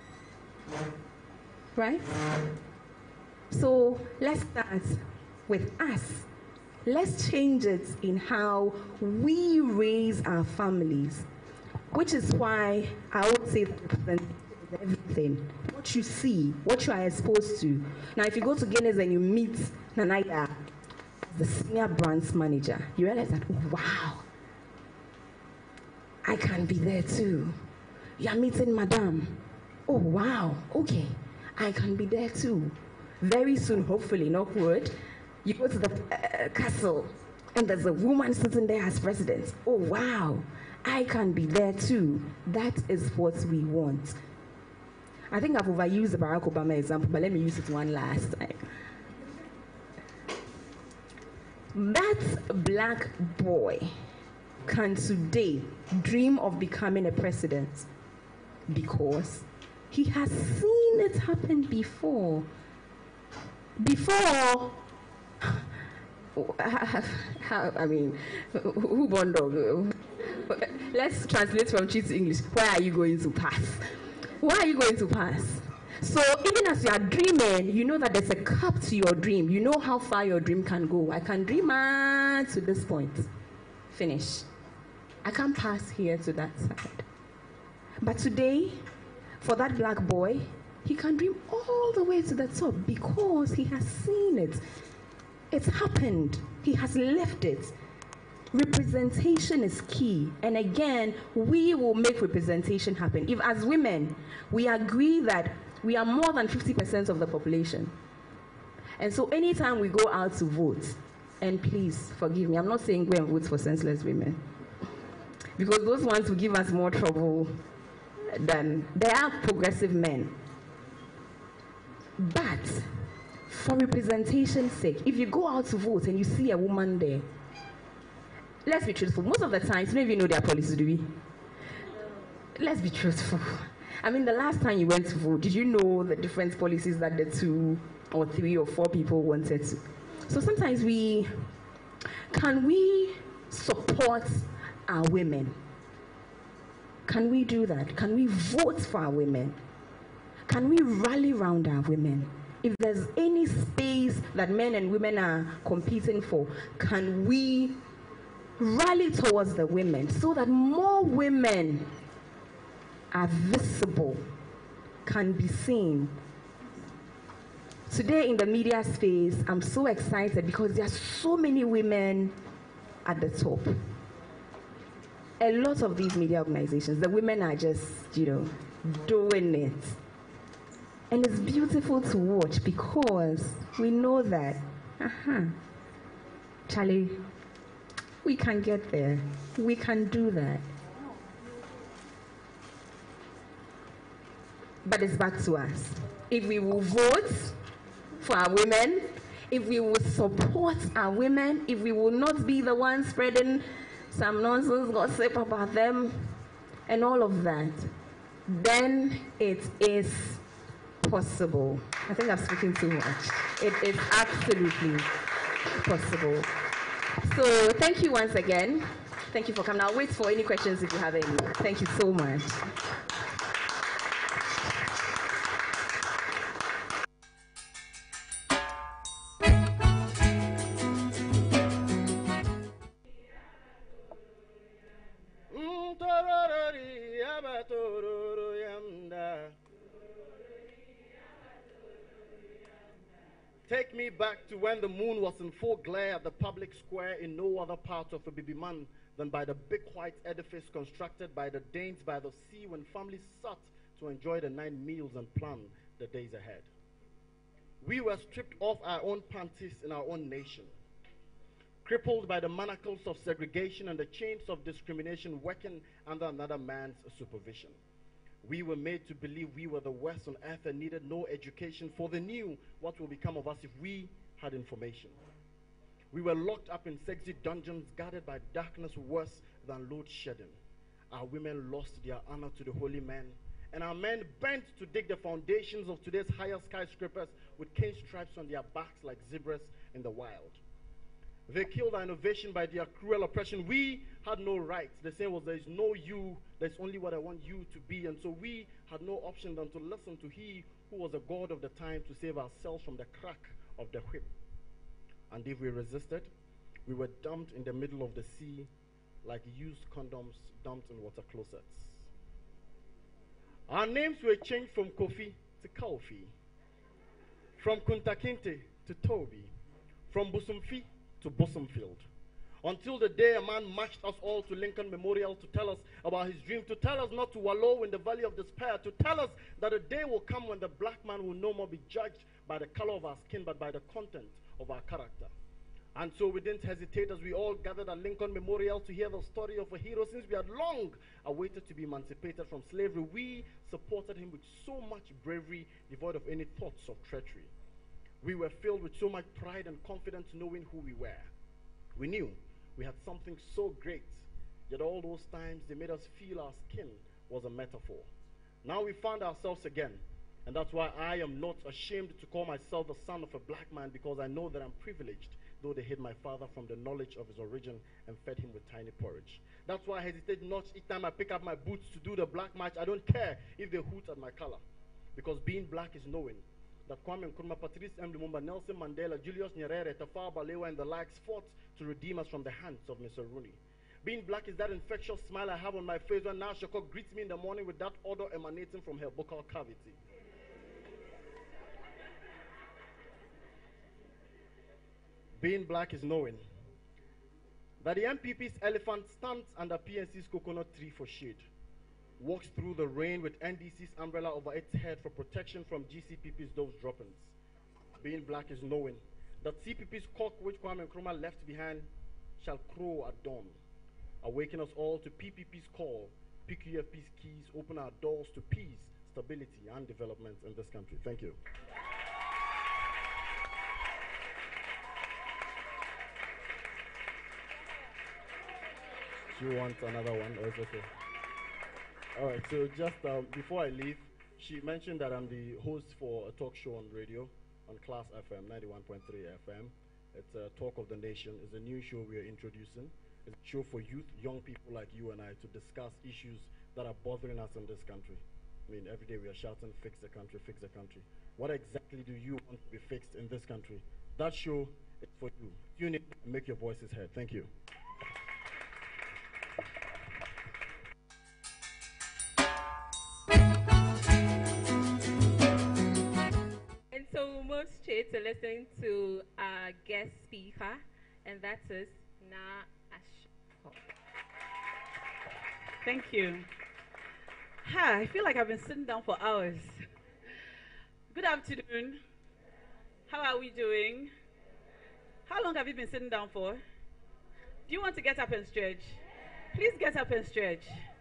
E: Right? So let's start with us. Let's change it in how we raise our families, which is why I would say that representation is everything. What you see, what you are exposed to. Now, if you go to Guinness and you meet Nanaya, the senior branch manager, you realize that, wow, I can be there too. You are meeting Madame. Oh, wow, okay, I can be there too. Very soon, hopefully, knock wood, you go to the castle and there's a woman sitting there as president. Oh, wow, I can be there too. That is what we want. I think I've overused the Barack Obama example, but let me use it one last time. That black boy can today dream of becoming a president because he has seen it happen before. Before, I mean, who born dog? Let's translate from Chi to English. Where are you going to pass? Where are you going to pass? So even as you are dreaming, you know that there's a cap to your dream. You know how far your dream can go. I can dream to this point. Finish. I can't pass here to that side. But today, for that black boy, he can dream all the way to the top because he has seen it. It's happened. He has left it. Representation is key. And again, we will make representation happen. If as women, we agree that we are more than 50% of the population. And so anytime we go out to vote, and please forgive me, I'm not saying go and vote for senseless women, because those ones will give us more trouble than, they are progressive men. But for representation's sake, if you go out to vote and you see a woman there, let's be truthful. Most of the times, you don't even know their policies, do we? Let's be truthful. I mean, the last time you went to vote, did you know the different policies that the 2 or 3 or 4 people wanted to? So sometimes can we support our women? Can we do that? Can we vote for our women? Can we rally around our women? If there's any space that men and women are competing for, can we rally towards the women so that more women are visible, can be seen? Today in the media space, I'm so excited because there are so many women at the top. A lot of these media organizations, the women are just, doing it. And it's beautiful to watch because we know that, Charlie, we can get there. We can do that. But it's back to us. If we will vote for our women, if we will support our women, if we will not be the ones spreading some nonsense gossip about them and all of that, then it is possible. I think I'm speaking too much. It is absolutely possible. So thank you once again. Thank you for coming. I'll wait for any questions if you have any. Thank you so much.
G: Take me back to when the moon was in full glare at the public square in no other part of Abibiman than by the big white edifice constructed by the Danes by the sea, when families sat to enjoy the 9 meals and plan the days ahead. We were stripped of our own panties in our own nation, crippled by the manacles of segregation and the chains of discrimination working under another man's supervision. We were made to believe we were the worst on earth and needed no education, for they knew what will become of us if we had information. We were locked up in sexy dungeons guarded by darkness worse than load shedding. Our women lost their honor to the holy men, and our men bent to dig the foundations of today's higher skyscrapers with cane stripes on their backs like zebras in the wild. They killed our innovation by their cruel oppression. We had no rights. The saying was, there is no you, there's only what I want you to be. And so we had no option than to listen to he who was the God of the time to save ourselves from the crack of the whip. And if we resisted, we were dumped in the middle of the sea like used condoms dumped in water closets. Our names were changed from Kofi to Kaufi, from Kunta Kinte to Toby, from Busumfi to Bosomfield, until the day a man marched us all to Lincoln Memorial to tell us about his dream, to tell us not to wallow in the valley of despair, to tell us that a day will come when the black man will no more be judged by the color of our skin, but by the content of our character. And so we didn't hesitate as we all gathered at Lincoln Memorial to hear the story of a hero. Since we had long awaited to be emancipated from slavery, we supported him with so much bravery, devoid of any thoughts of treachery. We were filled with so much pride and confidence knowing who we were. We knew we had something so great, yet all those times they made us feel our skin was a metaphor. Now we found ourselves again, and that's why I am not ashamed to call myself the son of a black man, because I know that I'm privileged, though they hid my father from the knowledge of his origin and fed him with tiny porridge. That's why I hesitate not each time I pick up my boots to do the black march. I don't care if they hoot at my color, because being black is knowing that Kwame Nkrumah, Patrice M. Lumumba, Nelson Mandela, Julius Nyerere, Tafawa Balewa, and the likes fought to redeem us from the hands of Mr. Rooney. Being black is that infectious smile I have on my face when Nasha Shakok greets me in the morning with that odor emanating from her buccal cavity. Being black is knowing that the MPP's elephant stands under PNC's coconut tree for shade, walks through the rain with NDC's umbrella over its head for protection from GCPP's those droppings. Being black is knowing that CPP's cock, which Kwame Nkrumah left behind, shall crow at dawn, awaken us all to PPP's call. PQFP's keys open our doors to peace, stability, and development in this country. Thank you. Do you want another one? Or is it okay? All right, so just before I leave, she mentioned that I'm the host for a talk show on radio on Class FM, 91.3 FM. It's a Talk of the Nation. It's a new show we are introducing. It's a show for youth, young people like you and I, to discuss issues that are bothering us in this country. I mean, every day we are shouting, fix the country, fix the country. What exactly do you want to be fixed in this country? That show is for you. Tune in and make your voices heard. Thank you.
B: So we'll move straight to listen to our guest speaker, and that is Na Ashko.
H: Thank you. Hi, I feel like I've been sitting down for hours. Good afternoon. How are we doing? How long have you been sitting down for? Do you want to get up and stretch? Please get up and stretch.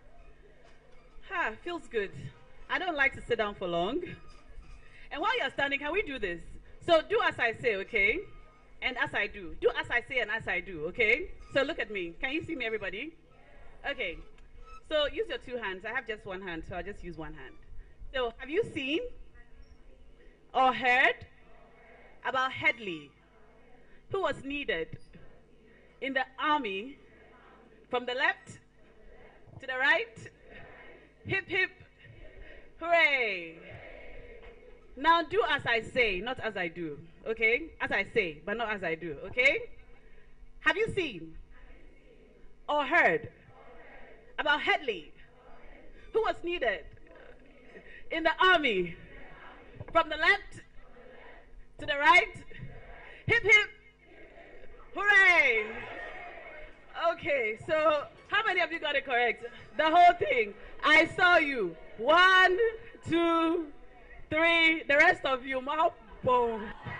H: Feels good. I don't like to sit down for long. And while you're standing, can we do this? So do as I say, okay? And as I do. Do as I say and as I do, okay? So look at me. Can you see me, everybody? Okay. So use your two hands. I have just one hand, so I'll just use one hand. So have you seen or heard about Headley, who was needed in the army, from the left to the right, hip hip, hooray. Now do as I say, not as I do, okay? As I say, but not as I do, okay? Have you seen or heard about Headley, who was needed in the army? From the left to the right, hip hip, hooray. Okay, so how many of you got it correct? The whole thing. I saw you. 1, 2, 3. The rest of you, mouth boom.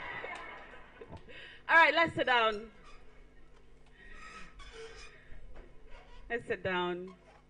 H: All right, let's sit down. Let's sit down.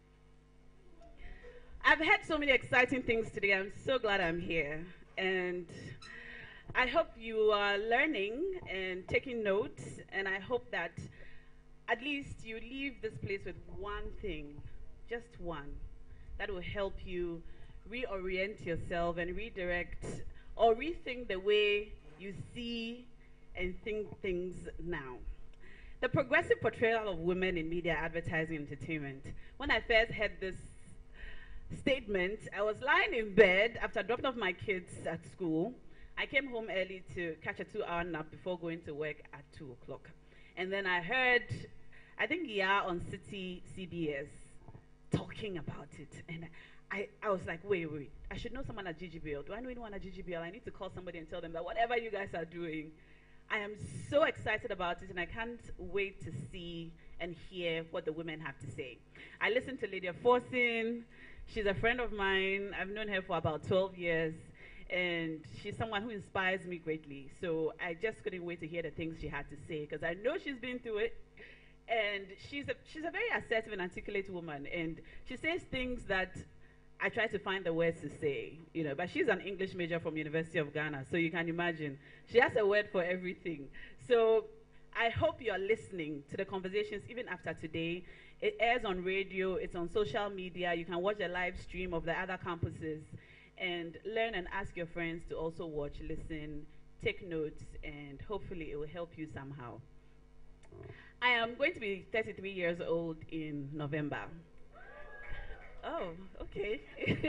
H: I've had so many exciting things today. I'm so glad I'm here. And I hope you are learning and taking notes. And I hope that at least you leave this place with one thing, just one, that will help you reorient yourself and redirect or rethink the way you see and think things now. The progressive portrayal of women in media, advertising, and entertainment. When I first heard this statement, I was lying in bed after dropping off my kids at school. I came home early to catch a 2-hour nap before going to work at 2 o'clock. And then I heard, I think, on City CBS talking about it. And I was like, wait, I should know someone at GGBL. Do I know anyone at GGBL? I need to call somebody and tell them that whatever you guys are doing, I am so excited about it, and I can't wait to see and hear what the women have to say. I listened to Lydia Forson. She's a friend of mine. I've known her for about 12 years, and she's someone who inspires me greatly. So I just couldn't wait to hear the things she had to say, because I know she's been through it. And she's a very assertive and articulate woman, and she says things that I try to find the words to say, you know, but she's an English major from University of Ghana, so you can imagine. She has a word for everything. So I hope you're listening to the conversations even after today. It airs on radio, it's on social media, you can watch the live stream of the other campuses, and learn and ask your friends to also watch, listen, take notes, and hopefully it will help you somehow. I am going to be 33 years old in November. Oh, okay.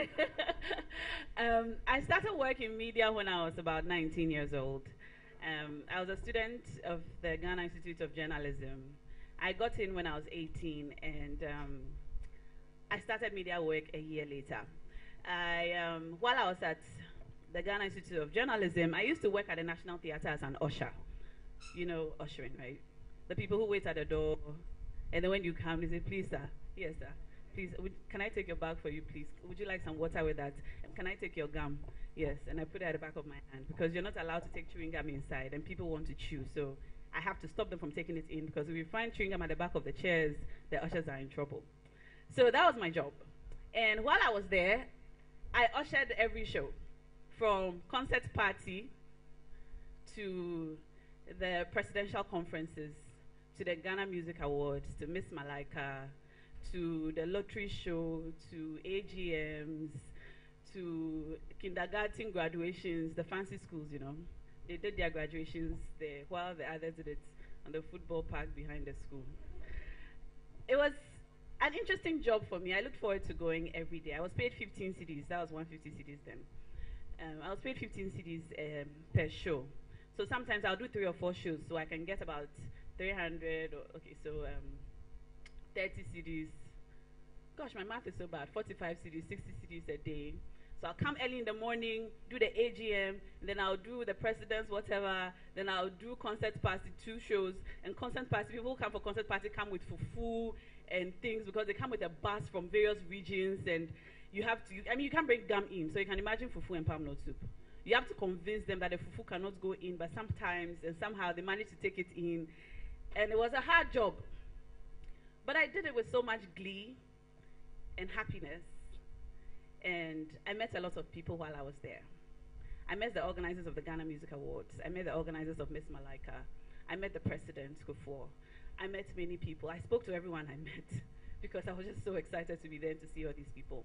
H: I started work in media when I was about 19 years old. I was a student of the Ghana Institute of Journalism. I got in when I was 18, and I started media work a year later. While I was at the Ghana Institute of Journalism, I used to work at the National Theatre as an usher. You know ushering, right? The people who wait at the door, and then when you come, they say, please, sir. Yes, sir. Please, can I take your bag for you, please? Would you like some water with that? Can I take your gum? Yes, and I put it at the back of my hand, because you're not allowed to take chewing gum inside, and people want to chew, so I have to stop them from taking it in, because if you find chewing gum at the back of the chairs, the ushers are in trouble. So that was my job. And while I was there, I ushered every show, from concert party to the presidential conferences, to the Ghana Music Awards, to Miss Malaika, to the lottery show, to AGMs, to kindergarten graduations, the fancy schools, you know. They did their graduations there while the others did it on the football park behind the school. It was an interesting job for me. I looked forward to going every day. I was paid 15 cedis. That was 150 cedis then. I was paid 15 cedis per show. So sometimes I'll do 3 or 4 shows, so I can get about 300, okay, so 30 cedis. Gosh, my math is so bad. 45 cedis, 60 cedis a day. So I'll come early in the morning, do the AGM, then I'll do the president's whatever, then I'll do concert party, 2 shows, and concert party, people who come for concert party come with fufu and things, because they come with a bus from various regions, and you have to, I mean, you can't bring gum in, so you can imagine fufu and palm nut soup. You have to convince them that the fufu cannot go in, but sometimes, and somehow they manage to take it in. And it was a hard job. But I did it with so much glee and happiness. And I met a lot of people while I was there. I met the organizers of the Ghana Music Awards. I met the organizers of Miss Malaika. I met the president, Kufuor. I met many people. I spoke to everyone I met, because I was just so excited to be there to see all these people.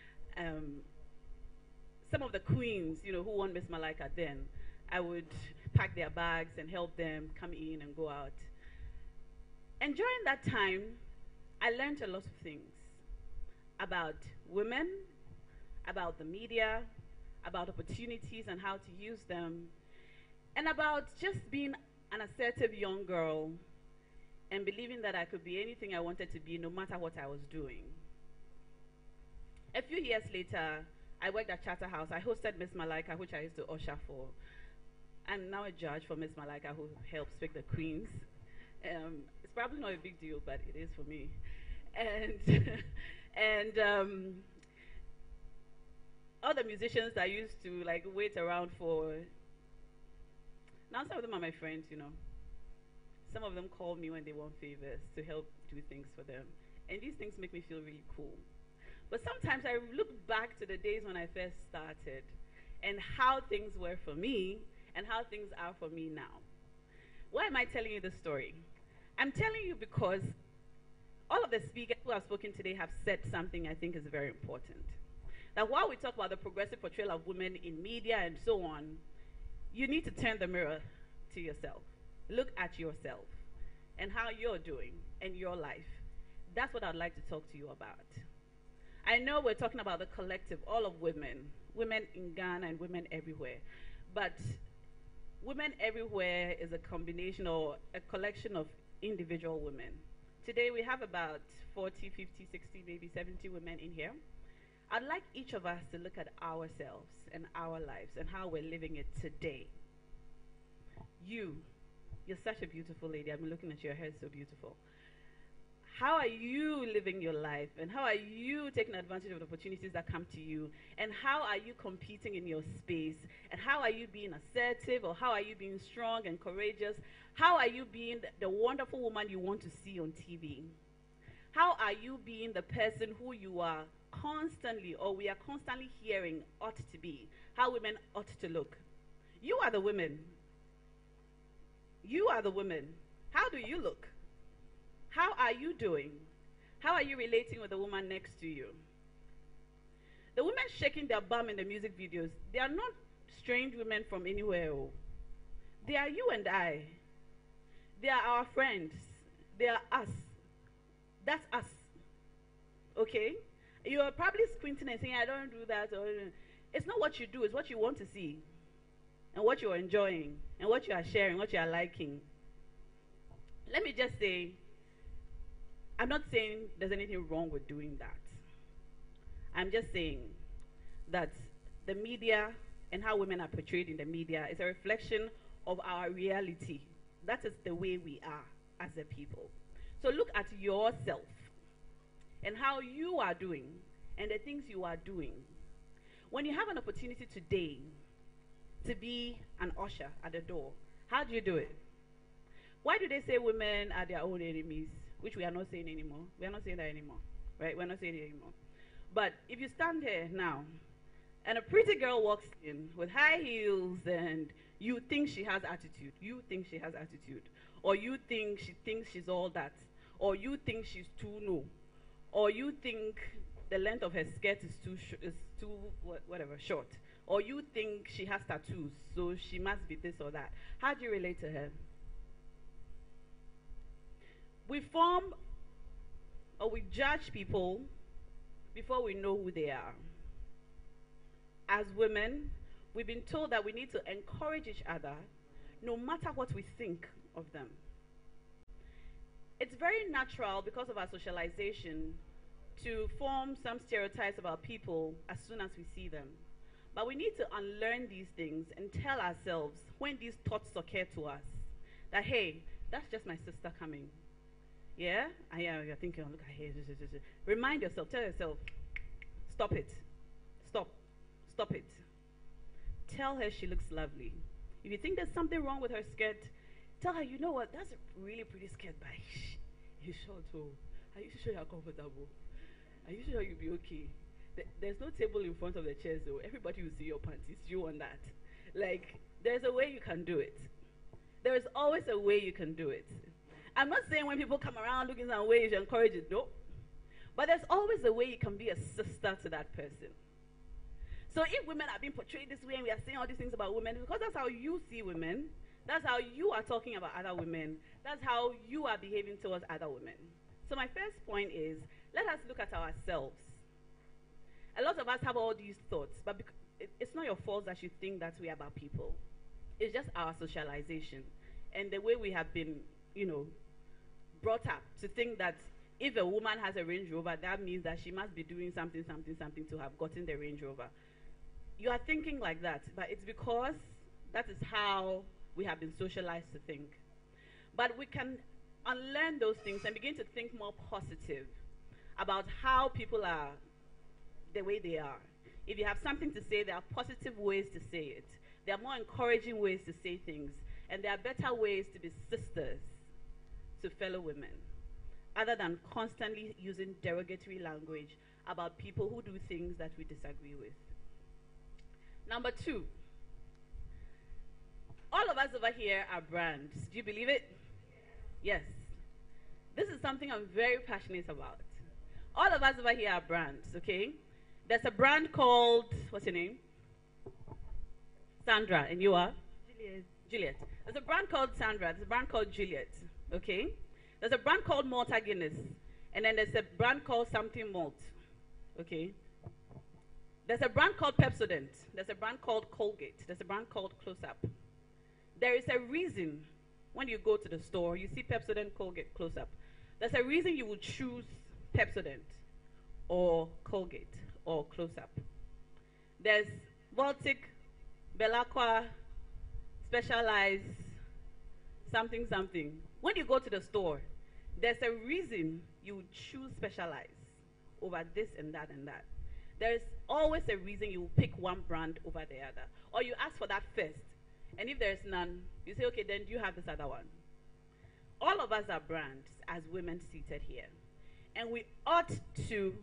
H: Some of the queens, you know, who won Miss Malaika then, I would pack their bags and help them come in and go out. And during that time, I learned a lot of things about women, about the media, about opportunities and how to use them, and about just being an assertive young girl and believing that I could be anything I wanted to be no matter what I was doing. A few years later, I worked at Charterhouse. I hosted Miss Malika, which I used to usher for. I'm now a judge for Miss Malika, who helps pick the queens. It's probably not a big deal, but it is for me. And all the musicians that I used to like wait around for, now some of them are my friends, you know. Some of them call me when they want favors to help do things for them. And these things make me feel really cool. But sometimes I look back to the days when I first started and how things were for me and how things are for me now. Why am I telling you this story? I'm telling you because all of the speakers who have spoken today have said something I think is very important. That while we talk about the progressive portrayal of women in media and so on, you need to turn the mirror to yourself. Look at yourself and how you're doing in your life. That's what I'd like to talk to you about. I know we're talking about the collective, all of women in Ghana and women everywhere. But women everywhere is a combination or a collection of individual women. Today we have about 40, 50, 60, maybe 70 women in here. I'd like each of us to look at ourselves and our lives and how we're living it today. You're such a beautiful lady. I've been looking at your hair, it's so beautiful. How are you living your life? And how are you taking advantage of the opportunities that come to you? And how are you competing in your space? And how are you being assertive? Or how are you being strong and courageous? How are you being the wonderful woman you want to see on TV? How are you being the person who you are constantly, or we are constantly hearing ought to be? How women ought to look. You are the women. You are the women. How do you look? How are you doing? How are you relating with the woman next to you? The women shaking their bum in the music videos, they are not strange women from anywhere. They are you and I. They are our friends. They are us. That's us. Okay? You are probably squinting and saying, I don't do that. Or, it's not what you do, it's what you want to see. And what you're enjoying. And what you are sharing, what you are liking. Let me just say, I'm not saying there's anything wrong with doing that. I'm just saying that the media and how women are portrayed in the media is a reflection of our reality. That is the way we are as a people. So look at yourself and how you are doing and the things you are doing. When you have an opportunity today to be an usher at the door, how do you do it? Why do they say women are their own enemies? Which we are not saying anymore. We are not saying that anymore, right? We're not saying it anymore. But if you stand here now, and a pretty girl walks in with high heels, and you think she has attitude, or you think she thinks she's all that, or you think she's too low, or you think the length of her skirt is too short, or you think she has tattoos, so she must be this or that. How do you relate to her? We form or we judge people before we know who they are. As women, we've been told that we need to encourage each other no matter what we think of them. It's very natural because of our socialization to form some stereotypes about people as soon as we see them. But we need to unlearn these things and tell ourselves when these thoughts occur to us that, hey, that's just my sister coming. Yeah? You're thinking, look at her. Remind yourself, tell yourself, stop it. Stop it. Tell her she looks lovely. If you think there's something wrong with her skirt, tell her, you know what, that's a really pretty skirt, but you're short, oh. Are you sure you're comfortable? Are you sure you'll be okay? There's no table in front of the chairs, though. Everybody will see your panties. You on that. Like, there's a way you can do it. There is always a way you can do it. I'm not saying when people come around looking some way you should encourage it, no. But there's always a way you can be a sister to that person. So if women are being portrayed this way and we are saying all these things about women, because that's how you see women, That's how you are talking about other women. That's how you are behaving towards other women. So my first point is, let us look at ourselves. A lot of us have all these thoughts, but it's not your fault that you think that way about people. It's just our socialization and the way we have been, brought up to think that if a woman has a Range Rover, that means that she must be doing something to have gotten the Range Rover. You are thinking like that, but it's because that is how we have been socialized to think. But we can unlearn those things and begin to think more positive about how people are the way they are. If you have something to say, there are positive ways to say it. There are more encouraging ways to say things. And there are better ways to be sisters to fellow women, other than constantly using derogatory language about people who do things that we disagree with. Number 2, all of us over here are brands. Do you believe it? Yes. This is something I'm very passionate about. All of us over here are brands, okay? There's a brand called, what's your name? Sandra, and you are?
F: Juliet.
H: Juliet. There's a brand called Sandra, there's a brand called Juliet, okay? There's a brand called Malta Guinness, and then there's a brand called something malt, okay? There's a brand called Pepsodent, there's a brand called Colgate, there's a brand called Close-Up. There is a reason when you go to the store, you see Pepsodent, Colgate, Close-Up. There's a reason you would choose Pepsodent or Colgate or Close-Up. There's Baltic, Belacqua, Specialized, something. When you go to the store, there's a reason you would choose Specialized over this and that and that. There's always a reason you will pick one brand over the other. Or you ask for that first. And if there's none, you say, okay, then you have this other one. All of us are brands as women seated here. And we ought to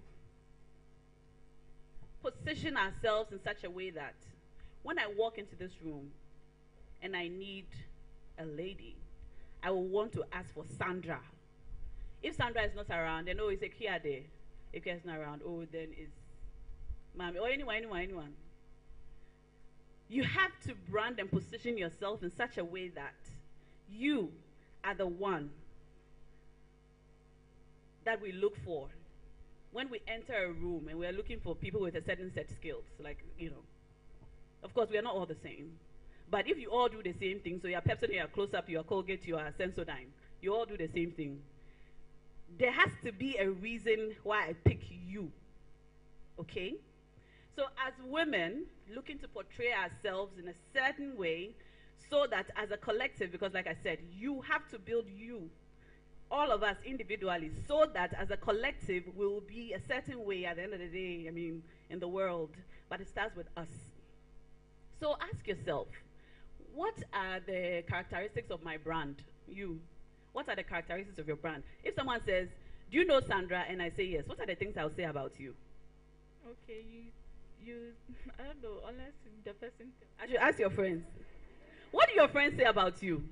H: position ourselves in such a way that when I walk into this room and I need a lady, I will want to ask for Sandra. If Sandra is not around, then it's a Kia there. If Kia is not around, then it's Mommy or anyone. You have to brand and position yourself in such a way that you are the one that we look for when we enter a room and we are looking for people with a certain set skills. Of course, we are not all the same. But if you all do the same thing, so you are Pepsi, you are Close-Up, you are Colgate, you are Sensodyne, you all do the same thing, there has to be a reason why I pick you. Okay? So as women, looking to portray ourselves in a certain way so that as a collective, because like I said, you have to build you, all of us individually, so that as a collective we will be a certain way at the end of the day, in the world. But it starts with us. So ask yourself, what are the characteristics of my brand? You. What are the characteristics of your brand? If someone says, do you know Sandra? And I say yes, what are the things I'll say about you?
F: Okay, you I don't know, unless the person...
H: I should ask your friends. What do your friends say about you?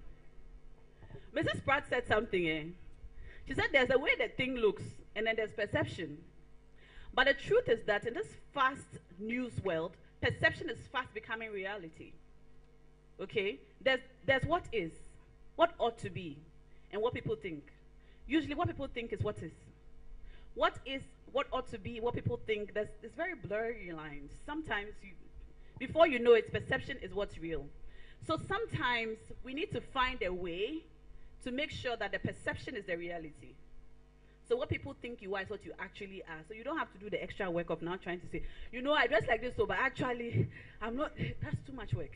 H: Mrs. Pratt said something, She said there's a way the thing looks, and then there's perception. But the truth is that in this fast news world, perception is fast becoming reality. Okay? There's what is, what ought to be, and what people think. Usually what people think is what is. What is, what ought to be, what people think, there's very blurry lines. Sometimes, before you know it, perception is what's real. So sometimes we need to find a way to make sure that the perception is the reality. So what people think you are is what you actually are. So you don't have to do the extra work of now trying to say, I dress like this, but actually, I'm not, that's too much work.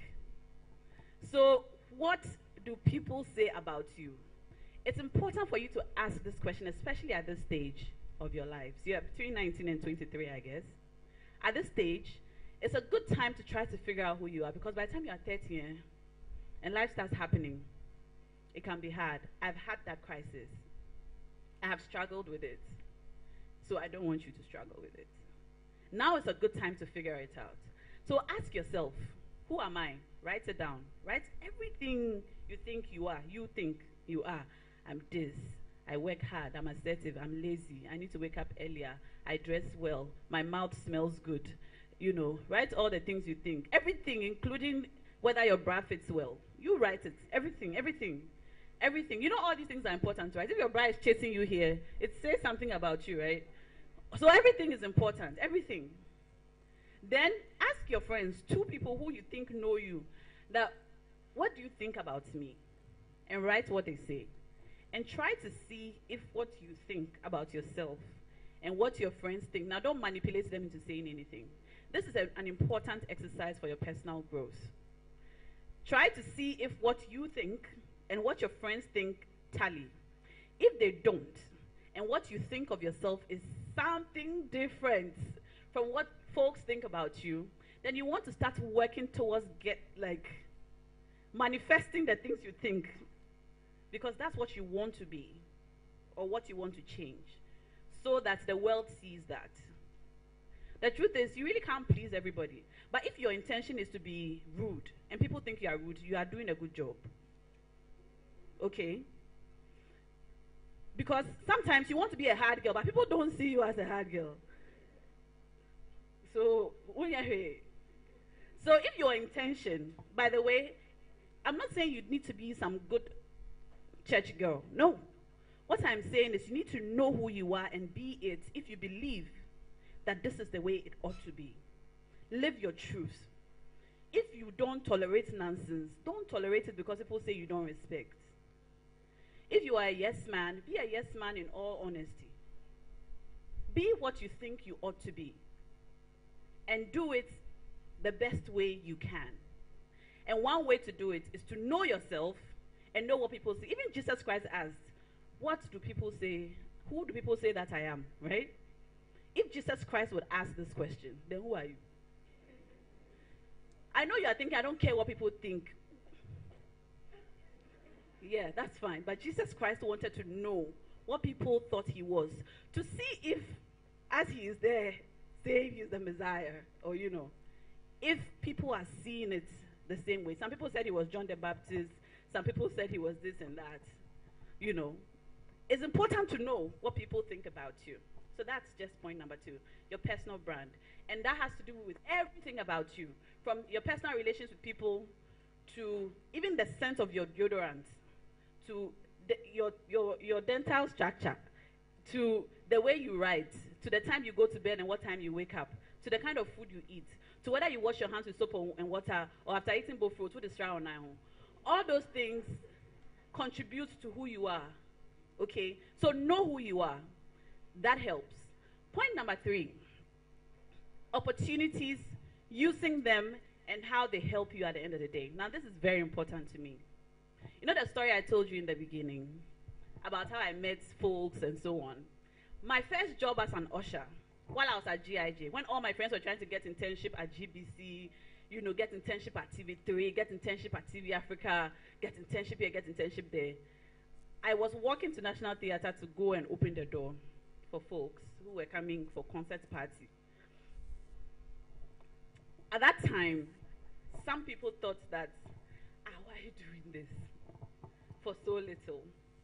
H: So what do people say about you? It's important for you to ask this question, especially at this stage of your lives. You're between 19 and 23, I guess. At this stage, it's a good time to try to figure out who you are, because by the time you're 30 and life starts happening, it can be hard. I've had that crisis. I have struggled with it. So I don't want you to struggle with it. Now is a good time to figure it out. So ask yourself, who am I? Write it down. Write everything you think you are. You think you are. I'm this. I work hard. I'm assertive. I'm lazy. I need to wake up earlier. I dress well. My mouth smells good. Write all the things you think. Everything, including whether your bra fits well. You write it. Everything, everything, everything. You know all these things are important, right? If your bride is chasing you here, it says something about you, right? So everything is important. Everything. Then ask your friends, 2 people who you think know you, that what do you think about me? And write what they say. And try to see if what you think about yourself and what your friends think. Now, don't manipulate them into saying anything. This is an important exercise for your personal growth. Try to see if what you think and what your friends think tally. If they don't, and what you think of yourself is something different from what folks think about you, then you want to start working towards manifesting the things you think, because that's what you want to be or what you want to change, so that the world sees that. The truth is, you really can't please everybody. But if your intention is to be rude and people think you are rude, you are doing a good job. Okay? Because sometimes you want to be a hard girl, but people don't see you as a hard girl. So if your intention, by the way, I'm not saying you need to be some good church girl. No. What I'm saying is you need to know who you are and be it if you believe that this is the way it ought to be. Live your truth. If you don't tolerate nonsense, don't tolerate it because people say you don't respect. If you are a yes man, be a yes man in all honesty. Be what you think you ought to be. And do it the best way you can. And one way to do it is to know yourself and know what people say. Even Jesus Christ asked, what do people say? Who do people say that I am, right? If Jesus Christ would ask this question, then who are you? I know you are thinking, I don't care what people think. Yeah, that's fine. But Jesus Christ wanted to know what people thought he was, to see if, as he is there, saying he's the Messiah, or if people are seeing it the same way. Some people said he was John the Baptist. Some people said he was this and that. It's important to know what people think about you. So that's just point number 2, your personal brand. And that has to do with everything about you, from your personal relations with people to even the scent of your deodorant, to your dental structure, to the way you write, to the time you go to bed and what time you wake up, to the kind of food you eat, to whether you wash your hands with soap and water, or after eating both fruits with a straw or now. All those things contribute to who you are. Okay? So know who you are. That helps. Point number 3, opportunities, using them and how they help you at the end of the day. Now, this is very important to me. You know the story I told you in the beginning about how I met folks and so on? My first job as an usher, while I was at GIJ, when all my friends were trying to get internship at GBC, get internship at TV3, get internship at TV Africa, get internship here, get internship there, I was walking to National Theatre to go and open the door for folks who were coming for concert party. At that time, some people thought that, why are you doing this for so little?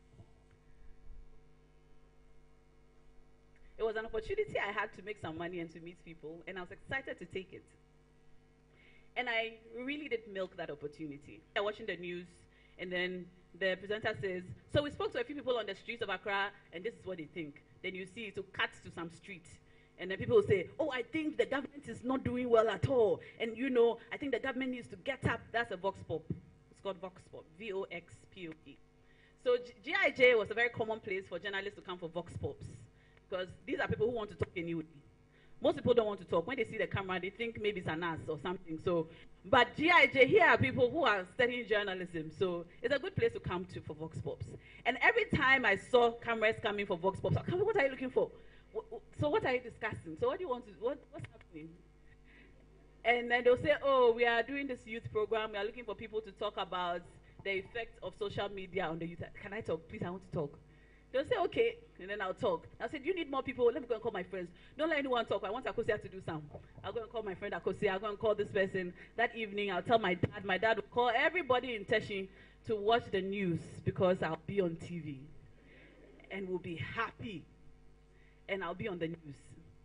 H: It was an opportunity I had to make some money and to meet people, and I was excited to take it. And I really did milk that opportunity. I was watching the news, and then the presenter says, so we spoke to a few people on the streets of Accra, and this is what they think. Then you see it will cut to some street. And then people will say, I think the government is not doing well at all. And I think the government needs to get up. That's a vox pop. It's called vox pop, VOXPOP. So GIJ was a very common place for journalists to come for vox pops, because these are people who want to talk anyway. Most people don't want to talk. When they see the camera, they think maybe it's an ass or something. But GIJ, here are people who are studying journalism. So it's a good place to come to for vox pops. And every time I saw cameras coming for vox pops, I was, what are you looking for? So what are you discussing? So what do you want to, what's happening? And then they'll say, we are doing this youth program. We are looking for people to talk about the effect of social media on the youth. Can I talk? Please, I want to talk. They'll say, okay, and then I'll talk. I'll say, do you need more people? Let me go and call my friends. Don't let anyone talk. I want Akosia to do some. I'll go and call my friend Akosia. I'll go and call this person. That evening, I'll tell my dad. My dad will call everybody in Teshi to watch the news, because I'll be on TV. And we'll be happy. And I'll be on the news.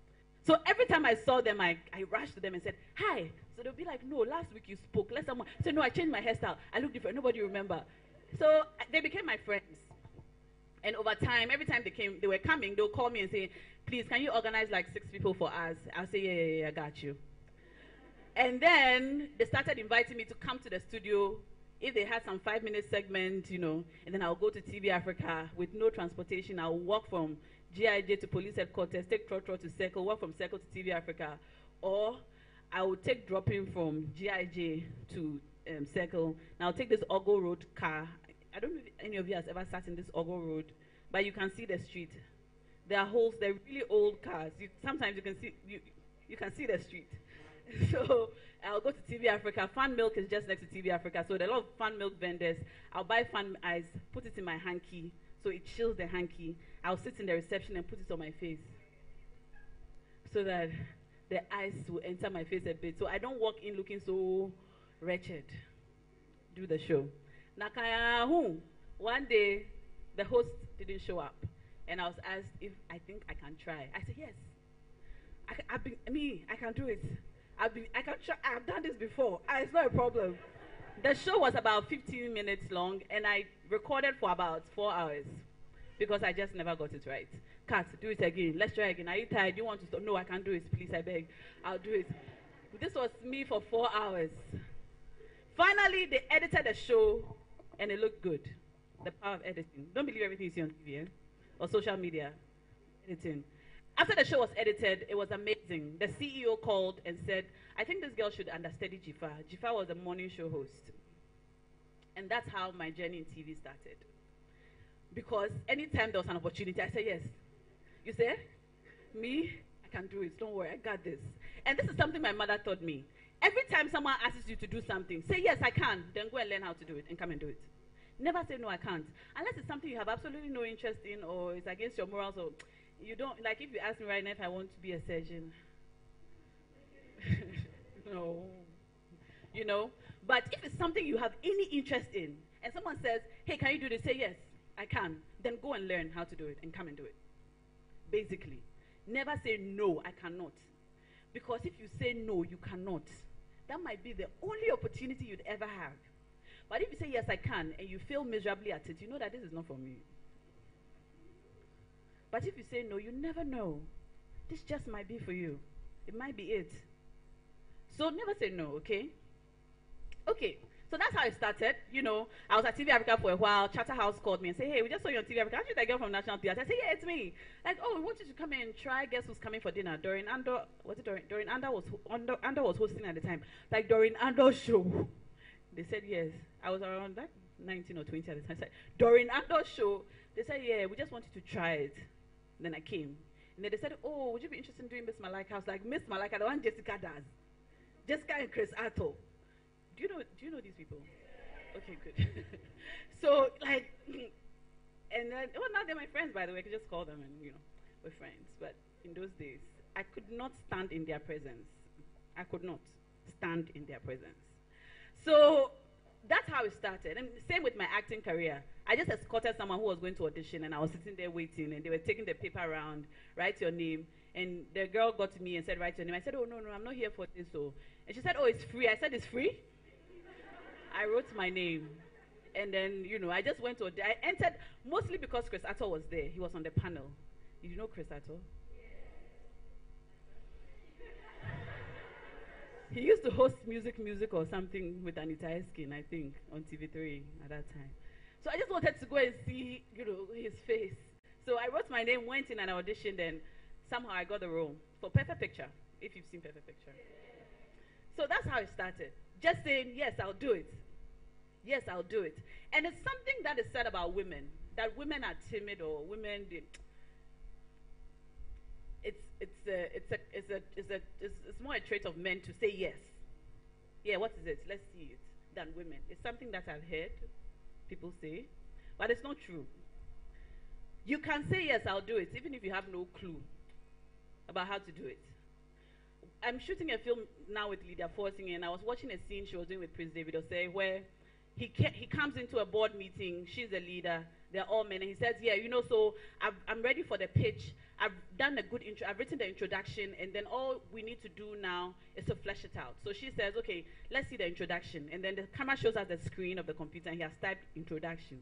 H: So every time I saw them, I rushed to them and said, hi. So they'll be like, no, last week you spoke. Let someone say, no, I changed my hairstyle. I look different. Nobody remember. So they became my friends. And over time, every time they were coming, they'll call me and say, please, can you organize like 6 people for us? I'll say, yeah, I got you. And then they started inviting me to come to the studio if they had some 5-minute segment, you know, and then I'll go to TV Africa with no transportation. I'll walk from GIJ to police headquarters, take Trotro to Circle, walk from Circle to TV Africa, or I will take drop-in from GIJ to Circle. Now I'll take this Ogo Road car. I don't know if any of you has ever sat in this Ogo Road, but you can see the street. There are holes. They're really old cars. Sometimes you can see the street. So I'll go to TV Africa. Fan Milk is just next to TV Africa. So there are a lot of fan milk vendors. I'll buy fan ice, put it in my hanky, so it chills the hanky. I'll sit in the reception and put it on my face so that the ice will enter my face a bit. So I don't walk in looking so wretched. Do the show. Nakaya, one day, the host didn't show up. And I was asked if I think I can try. I said, yes. I can do it. I can try. I've done this before. It's not a problem. The show was about 15 minutes long, and I recorded for about 4 hours because I just never got it right. Kat, do it again. Let's try again. Are you tired? You want to stop? No, I can't do it. Please, I beg. I'll do it. This was me for 4 hours. Finally, they edited the show, and it looked good. The power of editing. Don't believe everything you see on TV, eh? Or social media. Editing. After the show was edited, it was amazing. The CEO called and said, I think this girl should understudy Jifa. Jifa was a morning show host. And that's how my journey in TV started. Because anytime there was an opportunity, I said, yes. You say, me, I can do it. Don't worry, I got this. And this is something my mother taught me. Every time someone asks you to do something, say, yes, I can. Then go and learn how to do it and come and do it. Never say, no, I can't. Unless it's something you have absolutely no interest in or it's against your morals or you don't, like if you ask me right now if I want to be a surgeon. No. You know? But if it's something you have any interest in and someone says, hey, can you do this? Say, yes, I can. Then go and learn how to do it and come and do it. Basically. Never say, no, I cannot. Because if you say, no, you cannot, that might be the only opportunity you'd ever have. But if you say, yes, I can, and you fail miserably at it, you know that this is not for me. But if you say no, you never know. This just might be for you. It might be it. So never say no, okay? Okay, so that's how it started. You know, I was at TV Africa for a while. Charterhouse called me and said, hey, we just saw you on TV Africa. Aren't you that girl from National Theatre? I said, yeah, it's me. Like, oh, we want you to come in and try. Guess who's coming for dinner? Doreen Andor, was it Doreen? Doreen Andor was hosting at the time. Like, Doreen Andor show. They said, yes. I was around that 19 or 20 at the time. I said, Doreen Andor show. They said, yeah, we just want you to try it. Then I came. And then they said, oh, would you be interested in doing Miss Malika? I was like, Miss Malika, the one Jessica does. Jessica and Chris Atto. Do you know these people? Okay, good. So, like, and then, well, now they're my friends, by the way. I could just call them and, you know, we're friends. But in those days, I could not stand in their presence. I could not stand in their presence. So, that's how it started. And same with my acting career. I just escorted someone who was going to audition, and I was sitting there waiting, and they were taking the paper around, write your name. And the girl got to me and said, write your name. I said, oh, no, I'm not here for this. So. And she said, oh, it's free. I said, it's free? I wrote my name. And then, you know, I just went to, I entered, mostly because Chris Atto was there. He was on the panel. Did you know Chris Atto? He used to host music or something with Anita Eskin, I think, on TV3 at that time. So I just wanted to go and see, you know, his face. So I wrote my name, went in and auditioned, and somehow I got the role for Perfect Picture, if you've seen Perfect Picture. So that's how it started. Just saying, yes, I'll do it. Yes, I'll do it. And it's something that is said about women, that women are timid or women, it's more a trait of men to say yes. Yeah, what is it? Let's see it. Than women. It's something that I've heard people say, but it's not true. You can say yes, I'll do it, even if you have no clue about how to do it. I'm shooting a film now with Lydia Forting, and I was watching a scene she was doing with Prince David Osei where he comes into a board meeting. She's the leader. They're all men, and he says, "Yeah, so I'm ready for the pitch. I've done a good intro. I've written the introduction, and then all we need to do now is to flesh it out." So she says, "Okay, let's see the introduction," and then the camera shows us the screen of the computer, and he has typed introduction.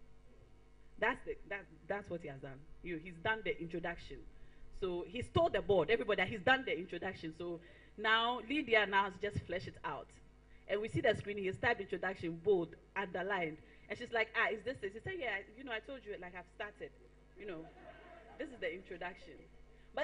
H: That's what he has done. He's done the introduction. So he's told the board, everybody, that he's done the introduction. So now Lydia now has just fleshed it out. And we see the screen, he has typed introduction, bold, underlined. And she's like, is this this? He said, yeah, I told you, like, I've started. This is the introduction. But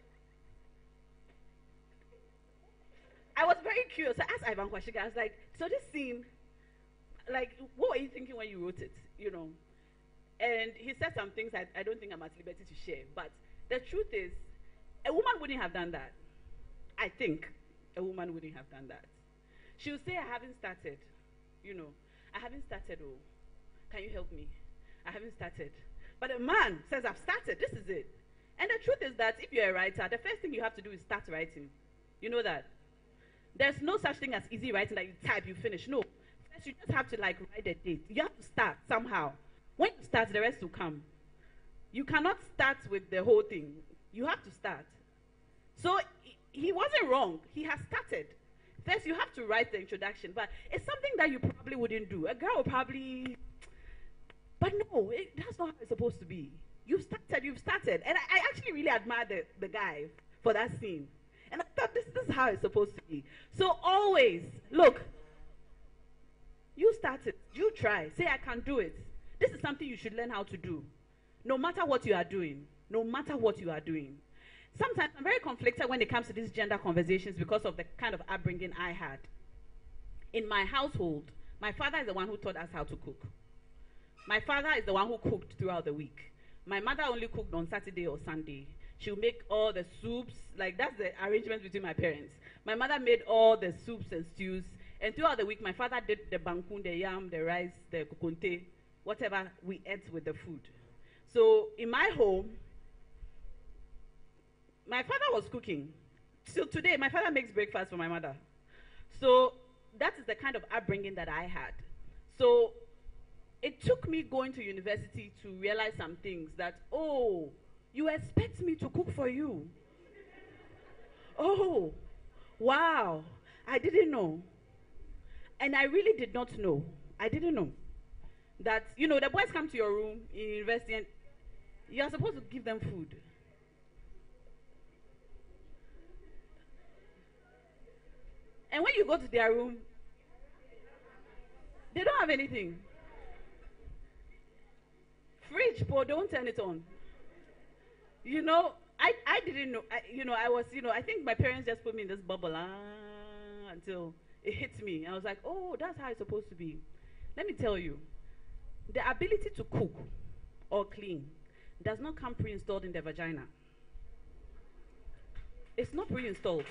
H: I was very curious. I asked Ivan Kwashika, I was like, so this scene, like, what were you thinking when you wrote it, And he said some things I don't think I'm at liberty to share. But the truth is, a woman wouldn't have done that. I think a woman wouldn't have done that. She would say, I haven't started. I haven't started. Oh, can you help me? I haven't started. But a man says, I've started. This is it. And the truth is that if you're a writer, the first thing you have to do is start writing. You know that? There's no such thing as easy writing that you type, you finish. No. First, you just have to write the date. You have to start somehow. When you start, the rest will come. You cannot start with the whole thing. You have to start. So he wasn't wrong. He has started. First, you have to write the introduction, but it's something that you probably wouldn't do. A girl will probably, but no, that's not how it's supposed to be. You've started. And I actually really admire the guy for that scene. And I thought this is how it's supposed to be. So always, look, you started, you try, say I can do it. This is something you should learn how to do. No matter what you are doing. No matter what you are doing. Sometimes I'm very conflicted when it comes to these gender conversations because of the kind of upbringing I had. In my household, my father is the one who taught us how to cook. My father is the one who cooked throughout the week. My mother only cooked on Saturday or Sunday. She would make all the soups, like that's the arrangement between my parents. My mother made all the soups and stews, and throughout the week, my father did the bankun, the yam, the rice, the kokonte, whatever we ate with the food. So in my home, my father was cooking. Till today, my father makes breakfast for my mother. So that is the kind of upbringing that I had. So it took me going to university to realize some things that, oh, you expect me to cook for you? Oh, wow, I didn't know. And I really did not know. I didn't know that, the boys come to your room in university and you are supposed to give them food. And when you go to their room, they don't have anything. Fridge, but don't turn it on. I didn't know. I think my parents just put me in this bubble until it hit me. I was like, oh, that's how it's supposed to be. Let me tell you, the ability to cook or clean does not come pre-installed in the vagina. It's not pre-installed.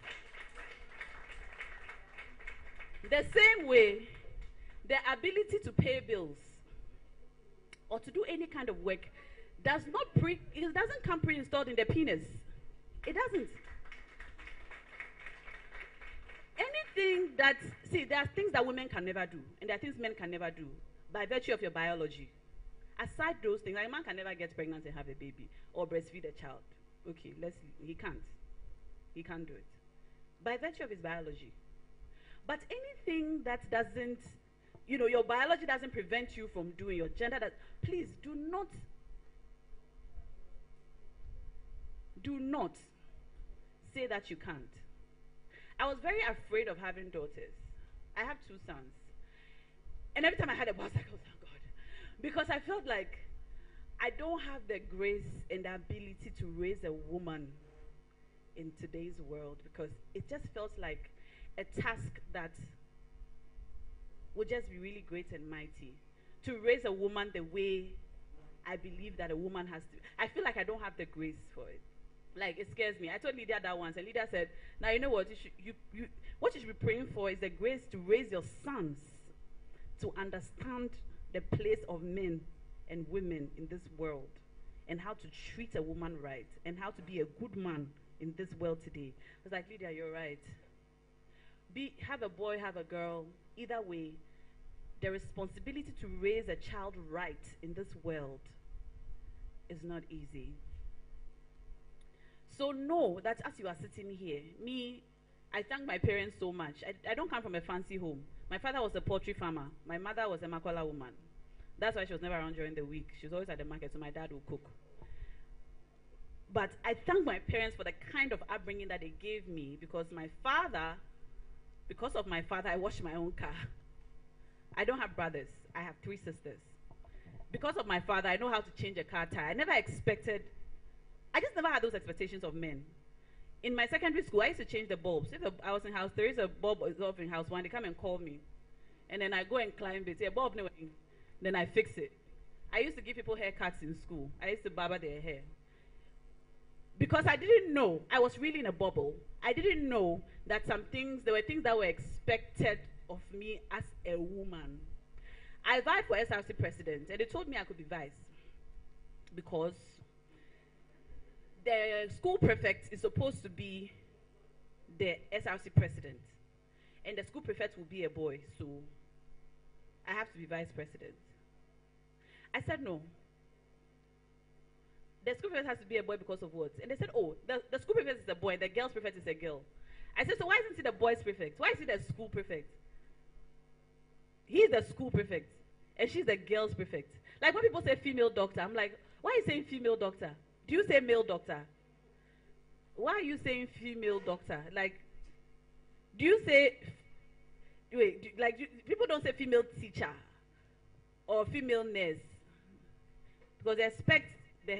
H: The same way, the ability to pay bills or to do any kind of work it doesn't come pre-installed in the penis. It doesn't. Anything there are things that women can never do, and there are things men can never do by virtue of your biology. Aside those things, a man can never get pregnant and have a baby or breastfeed a child. Okay, he can't. He can't do it. By virtue of his biology. But anything that doesn't, your biology doesn't prevent you from doing your gender, please do not say that you can't. I was very afraid of having daughters. I have 2 sons. And every time I had a boy, I was like, oh, thank God. Because I felt like I don't have the grace and the ability to raise a woman in today's world, because it just felt like a task that would just be really great and mighty. To raise a woman the way I believe that a woman has to. I feel like I don't have the grace for it. Like, it scares me. I told Lydia that once, and Lydia said, now you know what, what you should be praying for is the grace to raise your sons to understand the place of men and women in this world, and how to treat a woman right, and how to be a good man in this world today. I was like, Lydia, you're right. Have a boy, have a girl, either way, the responsibility to raise a child right in this world is not easy. So know that as you are sitting here, I thank my parents so much. I don't come from a fancy home. My father was a poultry farmer. My mother was a Makola woman. That's why she was never around during the week. She was always at the market, so my dad would cook. But I thank my parents for the kind of upbringing that they gave me, because because of my father, I washed my own car. I don't have brothers. I have 3 sisters. Because of my father, I know how to change a car tire. I just never had those expectations of men. In my secondary school, I used to change the bulbs. If I was in house 3, is a bulb is off in house 1, they come and call me. And then I go and climb it. Say, bulb, no, then I fix it. I used to give people haircuts in school. I used to barber their hair. Because I didn't know, I was really in a bubble. I didn't know that there were things that were expected of me as a woman. I vied for SRC president, and they told me I could be vice. Because the school prefect is supposed to be the SRC president. And the school prefect will be a boy, so I have to be vice president. I said no. The school prefect has to be a boy because of what? And they said, oh, the school prefect is a boy, the girl's prefect is a girl. I said, so why isn't he the boy's prefect? Why is he the school prefect? He's the school prefect, and she's the girl's prefect. Like when people say female doctor, I'm like, why are you saying female doctor? Do you say male doctor? Why are you saying female doctor? Like, do you say, people don't say female teacher or female nurse, because they expect the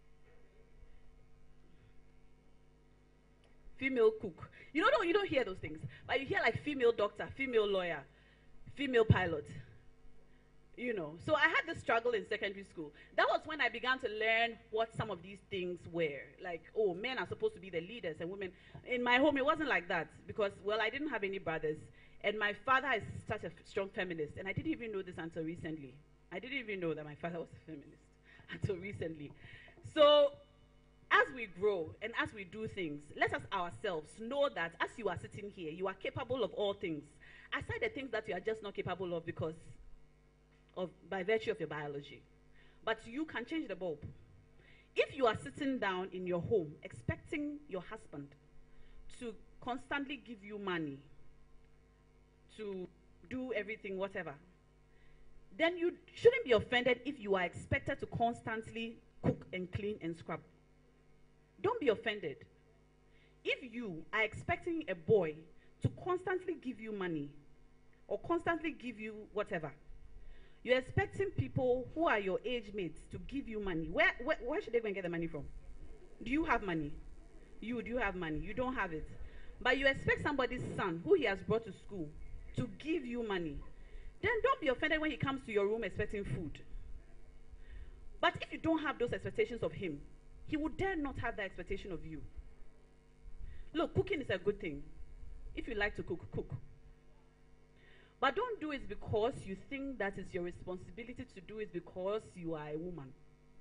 H: female cook. You don't hear those things, but you hear like female doctor, female lawyer, female pilot. So I had this struggle in secondary school. That was when I began to learn what some of these things were. Like, oh, men are supposed to be the leaders and women. In my home, it wasn't like that because, well, I didn't have any brothers. And my father is such a strong feminist. And I didn't even know this until recently. I didn't even know that my father was a feminist until recently. So as we grow and as we do things, let us ourselves know that as you are sitting here, you are capable of all things. Aside the things that you are just not capable of by virtue of your biology. But you can change the bulb. If you are sitting down in your home expecting your husband to constantly give you money, to do everything, whatever, then you shouldn't be offended if you are expected to constantly cook and clean and scrub. Don't be offended. If you are expecting a boy to constantly give you money or constantly give you whatever, you're expecting people who are your age mates to give you money. Where should they go and get the money from? Do you have money? Do you have money? You don't have it. But you expect somebody's son who he has brought to school to give you money. Then don't be offended when he comes to your room expecting food. But if you don't have those expectations of him, he would dare not have that expectation of you. Look, cooking is a good thing. If you like to cook, cook. But don't do it because you think that it's your responsibility to do it because you are a woman.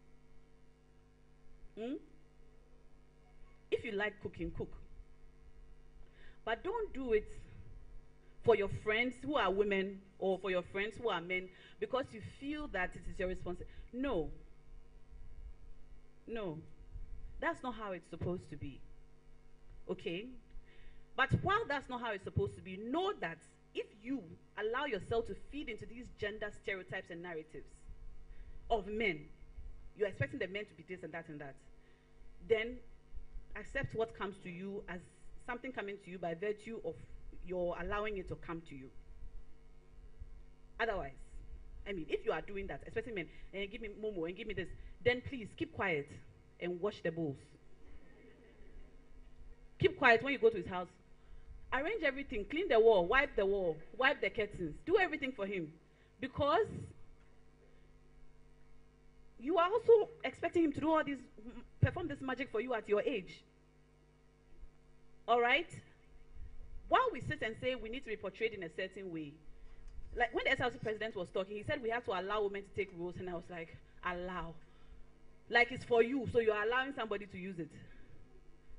H: If you like cooking, cook. But don't do it for your friends who are women or for your friends who are men because you feel that it is your responsibility. No. No. That's not how it's supposed to be. Okay? But while that's not how it's supposed to be, know that if you allow yourself to feed into these gender stereotypes and narratives of men, you're expecting the men to be this and that and that, then accept what comes to you as something coming to you by virtue of your allowing it to come to you. Otherwise, if you are doing that, expecting men, and give me momo and give me this, then please keep quiet and wash the bowls. Keep quiet when you go to his house. Arrange everything, clean the wall, wipe the curtains, do everything for him. Because you are also expecting him to do all this, perform this magic for you at your age. All right? While we sit and say we need to be portrayed in a certain way, like when the SLC president was talking, he said we have to allow women to take roles, and I was like, allow. Like it's for you, so you're allowing somebody to use it.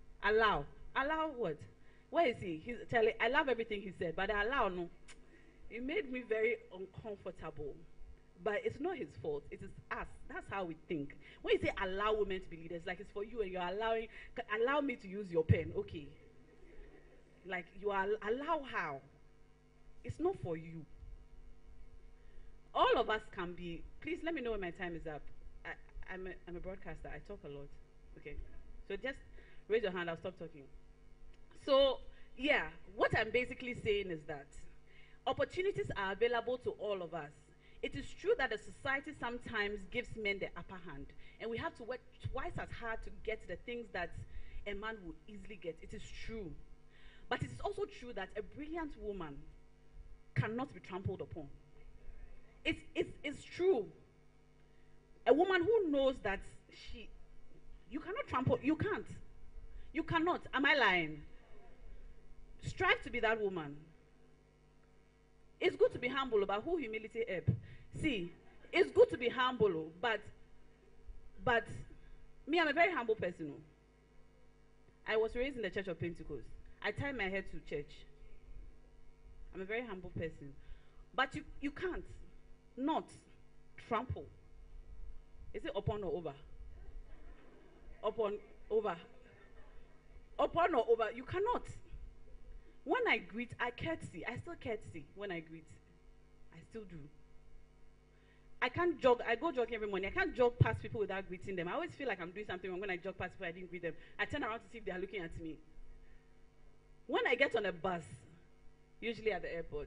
H: Allow. Allow what? Where is he? He's telling, I love everything he said, but allow no. It made me very uncomfortable. But it's not his fault. It is us. That's how we think. When you say allow women to be leaders, like it's for you and you're allowing, allow me to use your pen. Okay. Like you are, allow how? It's not for you. All of us can be, please let me know when my time is up. I'm a broadcaster. I talk a lot. Okay. So just raise your hand. I'll stop talking. So, yeah, what I'm basically saying is that opportunities are available to all of us. It is true that the society sometimes gives men the upper hand, and we have to work twice as hard to get the things that a man will easily get. It is true. But it is also true that a brilliant woman cannot be trampled upon. It's true. A woman who knows that you cannot trample, you can't. You cannot. Am I lying? Strive to be that woman. It's good to be humble, but who humility help? See, it's good to be humble, but me, I'm a very humble person. I was raised in the Church of Pentecost. I tie my head to church. I'm a very humble person. But you can't not trample. Is it upon or over? Upon, over. Upon or over. You cannot. When I greet, I curtsy. I still curtsy when I greet. I still do. I can't jog. I go jogging every morning. I can't jog past people without greeting them. I always feel like I'm doing something wrong when I jog past people I didn't greet them. I turn around to see if they are looking at me. When I get on a bus, usually at the airport,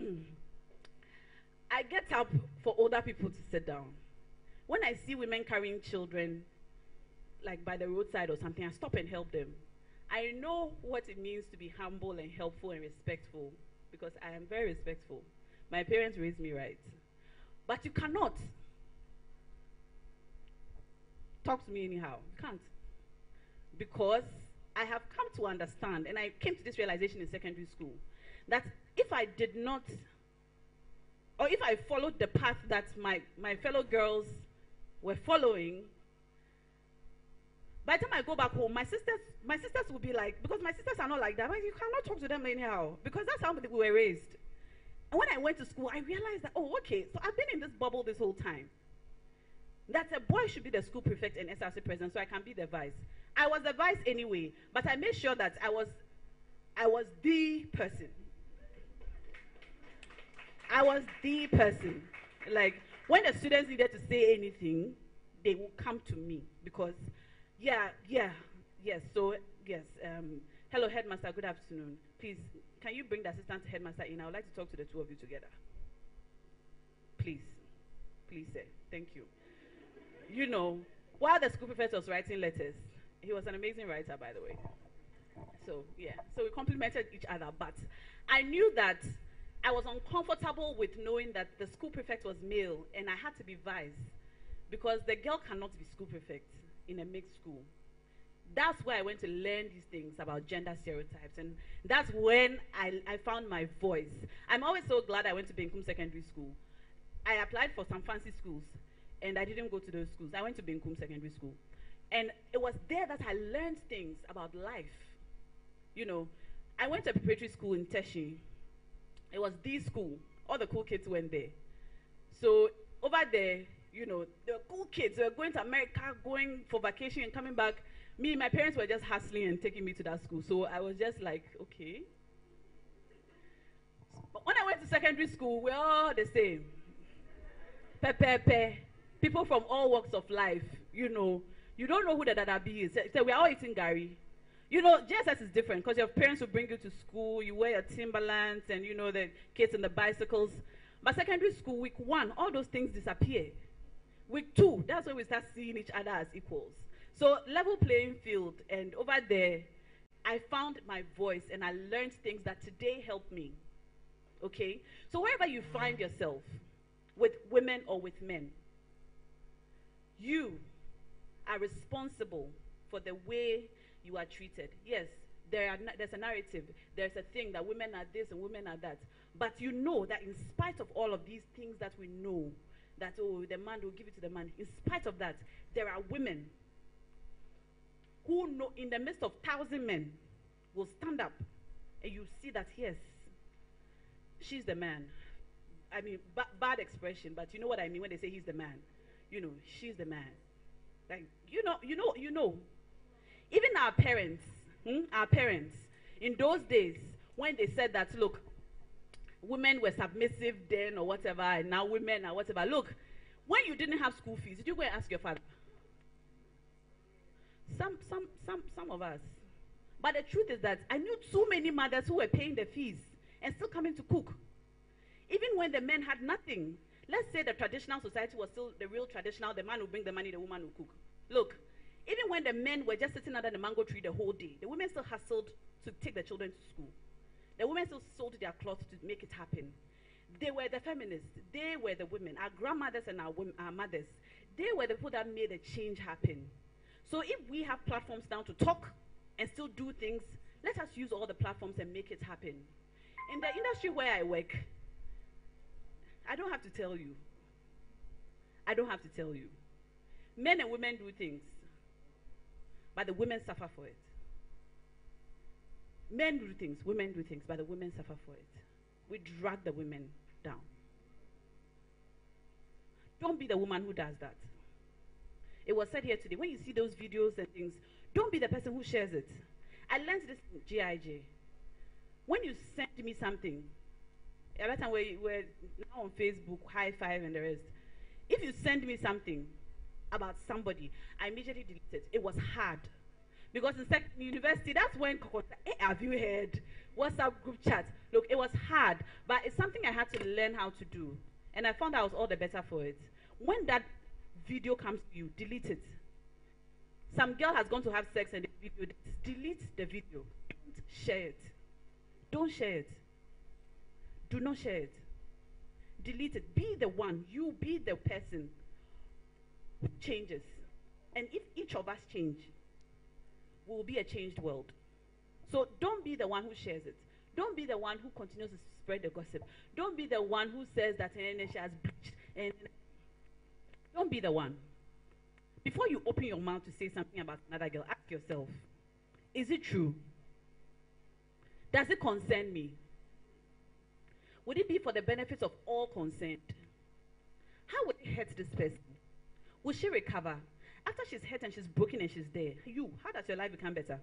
H: I get up for older people to sit down. When I see women carrying children, like by the roadside or something, I stop and help them. I know what it means to be humble and helpful and respectful, because I am very respectful. My parents raised me right. But you cannot talk to me anyhow. You can't. Because I have come to understand, and I came to this realization in secondary school, that if I did not, or if I followed the path that my fellow girls were following, by the time I go back home, my sisters will be like, because my sisters are not like that, you cannot talk to them anyhow, because that's how we were raised. And when I went to school, I realized that, oh, okay, so I've been in this bubble this whole time. That a boy should be the school prefect and SRC president, so I can be the vice. I was the vice anyway, but I made sure that I was the person. I was the person. Like, when the students needed to say anything, they would come to me, because yes, hello, headmaster, good afternoon. Please, can you bring the assistant headmaster in? I would like to talk to the two of you together. Please, sir, thank you. You know, while the school prefect was writing letters, he was an amazing writer, by the way. So, yeah, so we complimented each other, but I knew that I was uncomfortable with knowing that the school prefect was male, and I had to be vice, because the girl cannot be school prefect in a mixed school. That's where I went to learn these things about gender stereotypes, and that's when I found my voice. I'm always so glad I went to Benkum Secondary School. I applied for some fancy schools, and I didn't go to those schools. I went to Benkum Secondary School. And it was there that I learned things about life. You know, I went to a preparatory school in Teshi. It was the school. All the cool kids went there. So over there, you know, the cool kids were going to America, going for vacation and coming back. Me, my parents were just hustling and taking me to that school. So I was just like, okay. But when I went to secondary school, we're all the same. People from all walks of life, you know. You don't know who the Dadabi is. So we're all eating Gary. You know, JSS is different because your parents will bring you to school, you wear your Timberlands, and you know, the kids and the bicycles. But secondary school, week 1, all those things disappear. Week 2, that's when we start seeing each other as equals. So level playing field, and over there, I found my voice and I learned things that today help me. Okay? So wherever you find yourself, with women or with men, you are responsible for the way you are treated. Yes, there's a narrative. There's a thing that women are this and women are that. But you know that in spite of all of these things that we know, that, oh, the man will give it to the man, in spite of that, there are women who know in the midst of 1,000 men will stand up and you see that, yes, she's the man. I mean, bad expression, but you know what I mean when they say he's the man. You know, she's the man. Like, you know. Even our parents, in those days, when they said that, look, women were submissive then or whatever, and now women are whatever. Look, when you didn't have school fees, did you go and ask your father? Some of us. But the truth is that I knew so many mothers who were paying the fees and still coming to cook. Even when the men had nothing. Let's say the traditional society was still the real traditional, the man will bring the money, the woman will cook. Look, even when the men were just sitting under the mango tree the whole day, the women still hustled to take the children to school. The women still sold their clothes to make it happen. They were the feminists. They were the women. Our grandmothers and our mothers, they were the people that made the change happen. So if we have platforms now to talk and still do things, let us use all the platforms and make it happen. In the industry where I work, I don't have to tell you. I don't have to tell you. Men and women do things, but the women suffer for it. Men do things, women do things, but the women suffer for it. We drag the women down. Don't be the woman who does that. It was said here today, when you see those videos and things, don't be the person who shares it. I learned this in GIJ. When you send me something, at that time we're now on Facebook, high five and the rest. If you send me something about somebody, I immediately delete it. It was hard. Because in university, that's when, hey, have you heard? WhatsApp group chat. Look, it was hard, but it's something I had to learn how to do. And I found I was all the better for it. When that video comes to you, delete it. Some girl has gone to have sex and the video, delete the video. Don't share it. Don't share it. Do not share it. Delete it. Be the one. You be the person who changes. And if each of us change, we will be a changed world. So don't be the one who shares it. Don't be the one who continues to spread the gossip. Don't be the one who says that she has bleached. And don't be the one. Before you open your mouth to say something about another girl, ask yourself, is it true? Does it concern me? Would it be for the benefit of all concerned? How would it hurt this person? Will she recover? After she's hurt and she's broken and she's there, how does your life become better?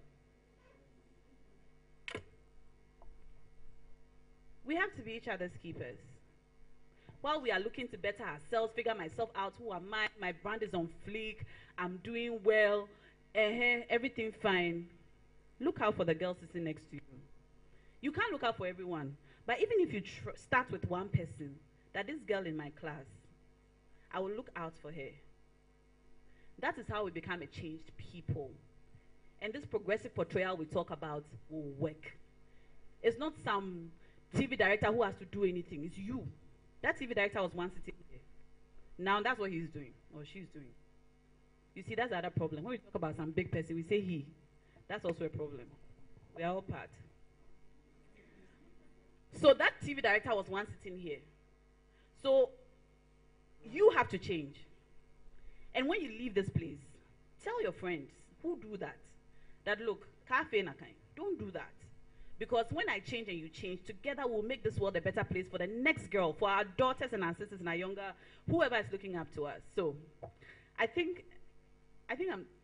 H: We have to be each other's keepers. While we are looking to better ourselves, figure myself out, who am I? My brand is on fleek, I'm doing well, everything fine. Look out for the girl sitting next to you. You can't look out for everyone. But even if you start with one person, that this girl in my class, I will look out for her. That is how we become a changed people. And this progressive portrayal we talk about will work. It's not some TV director who has to do anything. It's you. That TV director was once sitting there. Now that's what he's doing, or she's doing. You see, that's the other problem. When we talk about some big person, we say he. That's also a problem. We are all part. So that TV director was once sitting here. So you have to change. And when you leave this place, tell your friends who do that, look, don't do that. Because when I change and you change, together we'll make this world a better place for the next girl, for our daughters and our sisters and our younger, whoever is looking up to us. So I think I've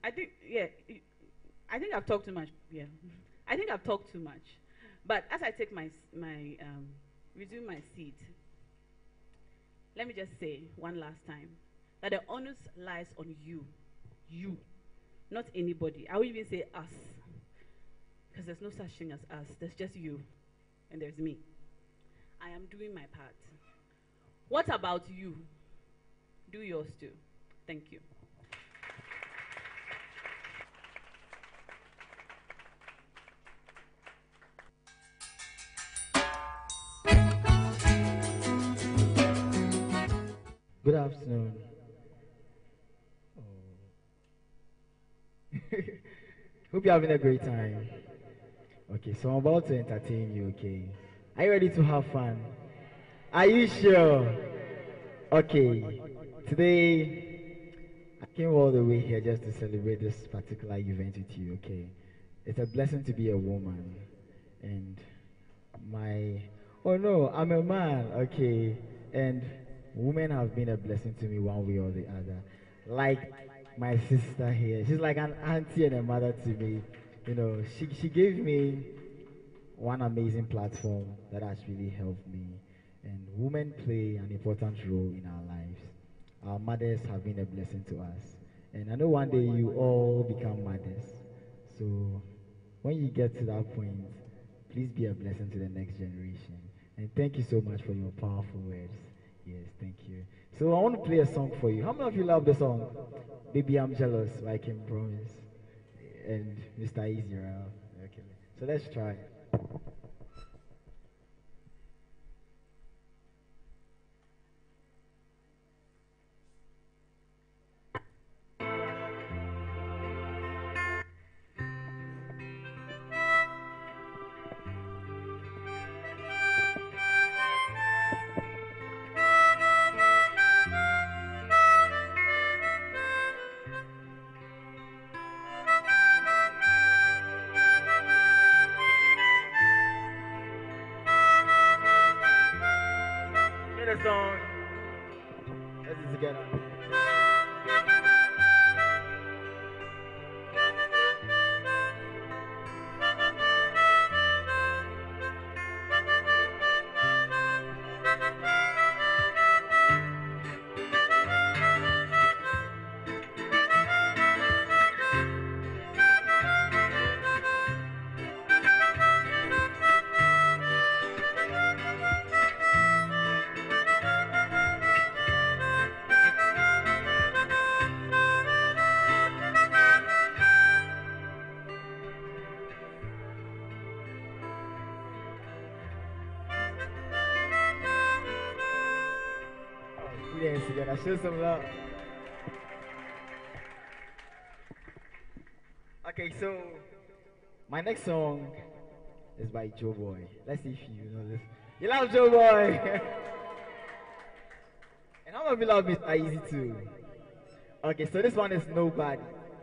H: talked too much. Yeah. I think I've talked too much. But as I take resume my seat, let me just say one last time that the onus lies on you, not anybody. I will even say us, because there's no such thing as us. There's just you, and there's me. I am doing my part. What about you? Do yours too. Thank you.
I: Good afternoon. Hope you're having a great time. Okay, so I'm about to entertain you, okay? Are you ready to have fun? Are you sure? Okay, today I came all the way here just to celebrate this particular event with you, okay? It's a blessing to be a woman. And oh no, I'm a man, okay? And women have been a blessing to me one way or the other. Like my sister here, she's like an auntie and a mother to me. You know, she gave me one amazing platform that has really helped me. And women play an important role in our lives. Our mothers have been a blessing to us. And I know one day you all become mothers. So when you get to that point, please be a blessing to the next generation. And thank you so much for your powerful words. Yes, thank you. So I want to play a song for you. How many of you love the song? Baby, I'm Jealous by Kim Promise and Mr. Israel. Okay, so let's try. The song. Let's do it together. Dance together. Show some love. Okay, so my next song is by Joe Boy. Let's see if you know this. You love Joe Boy. And how many of you love Mr. Easy too? Okay, so this one is Nobody.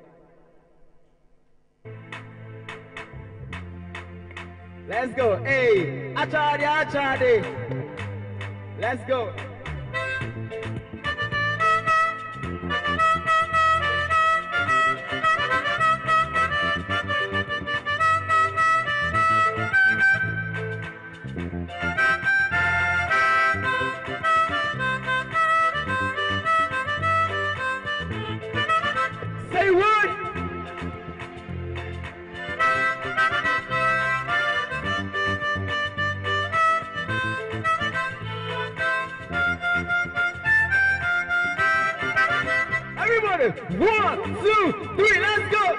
I: Let's go. Hey, I tried it. Let's go. Say what? Everybody, 1, 2, 3, let's go!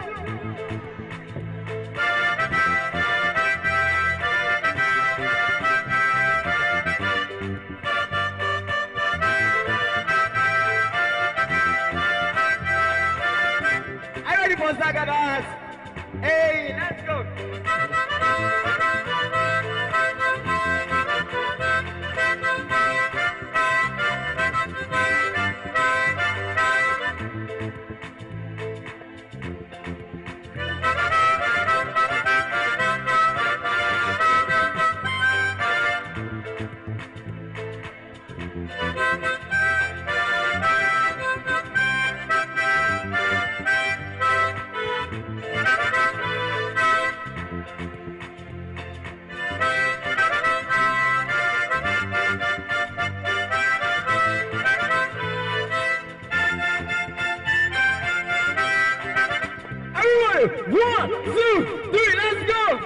I: Are you ready for Zagadas? Hey, let's go! Everybody, 1, 2, 3, let's go!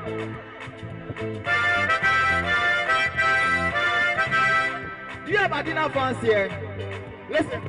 I: Do you have Adina fans here? Listen.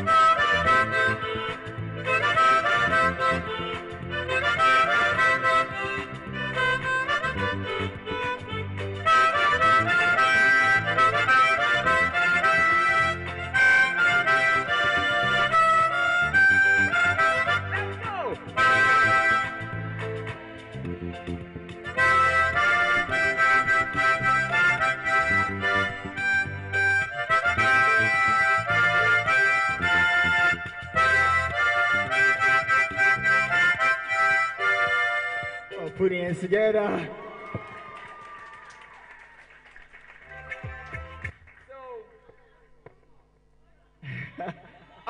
I: Putting it together. So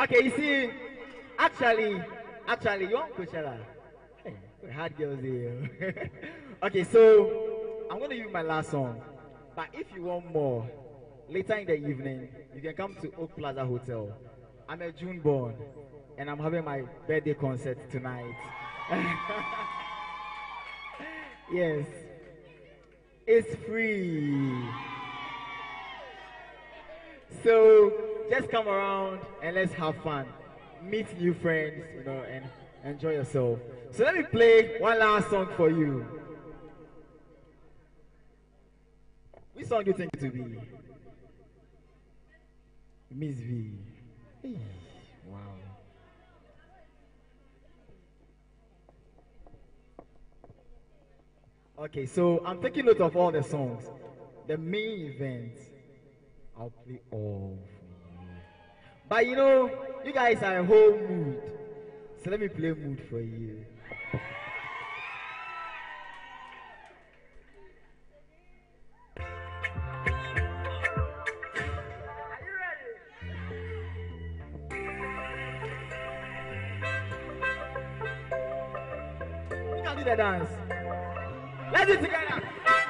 I: Okay, you see, actually, you want Coachella? Hey, hard girls here. Okay, so I'm going to use my last song. But if you want more, later in the evening, you can come to Oak Plaza Hotel. I'm a June born, and I'm having my birthday concert tonight. Yes, it's free. So just come around and let's have fun. Meet new friends, and enjoy yourself. So let me play one last song for you. Which song do you think it will be? Miss V. Hey, wow. Okay, so I'm taking note of all the songs. The main event, I'll play all for you. But you guys are a whole mood. So let me play mood for you. You can do the dance. Let's do it together.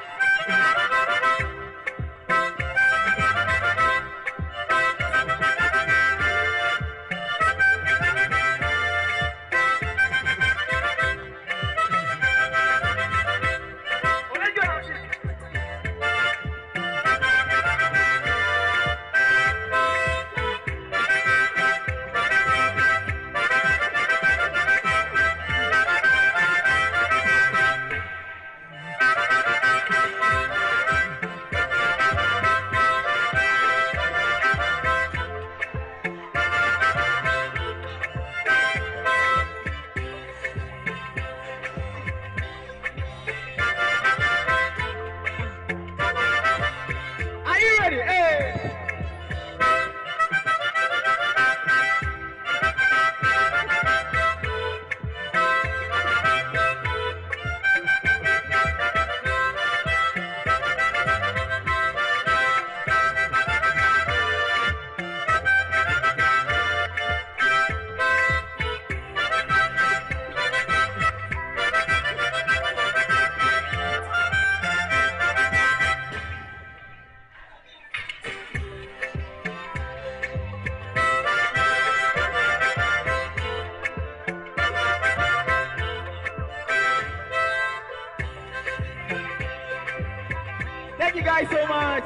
I: Thank you guys so much.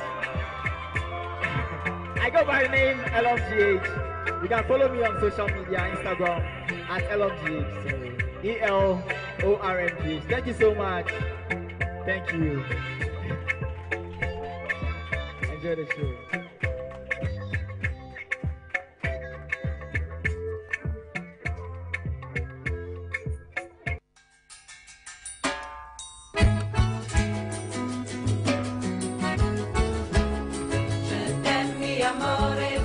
I: I go by the name ElomGH. You can follow me on social media, Instagram at ElomGH. So ELORMGH. Thank you so much. Thank you. Enjoy the show.
J: Mi amore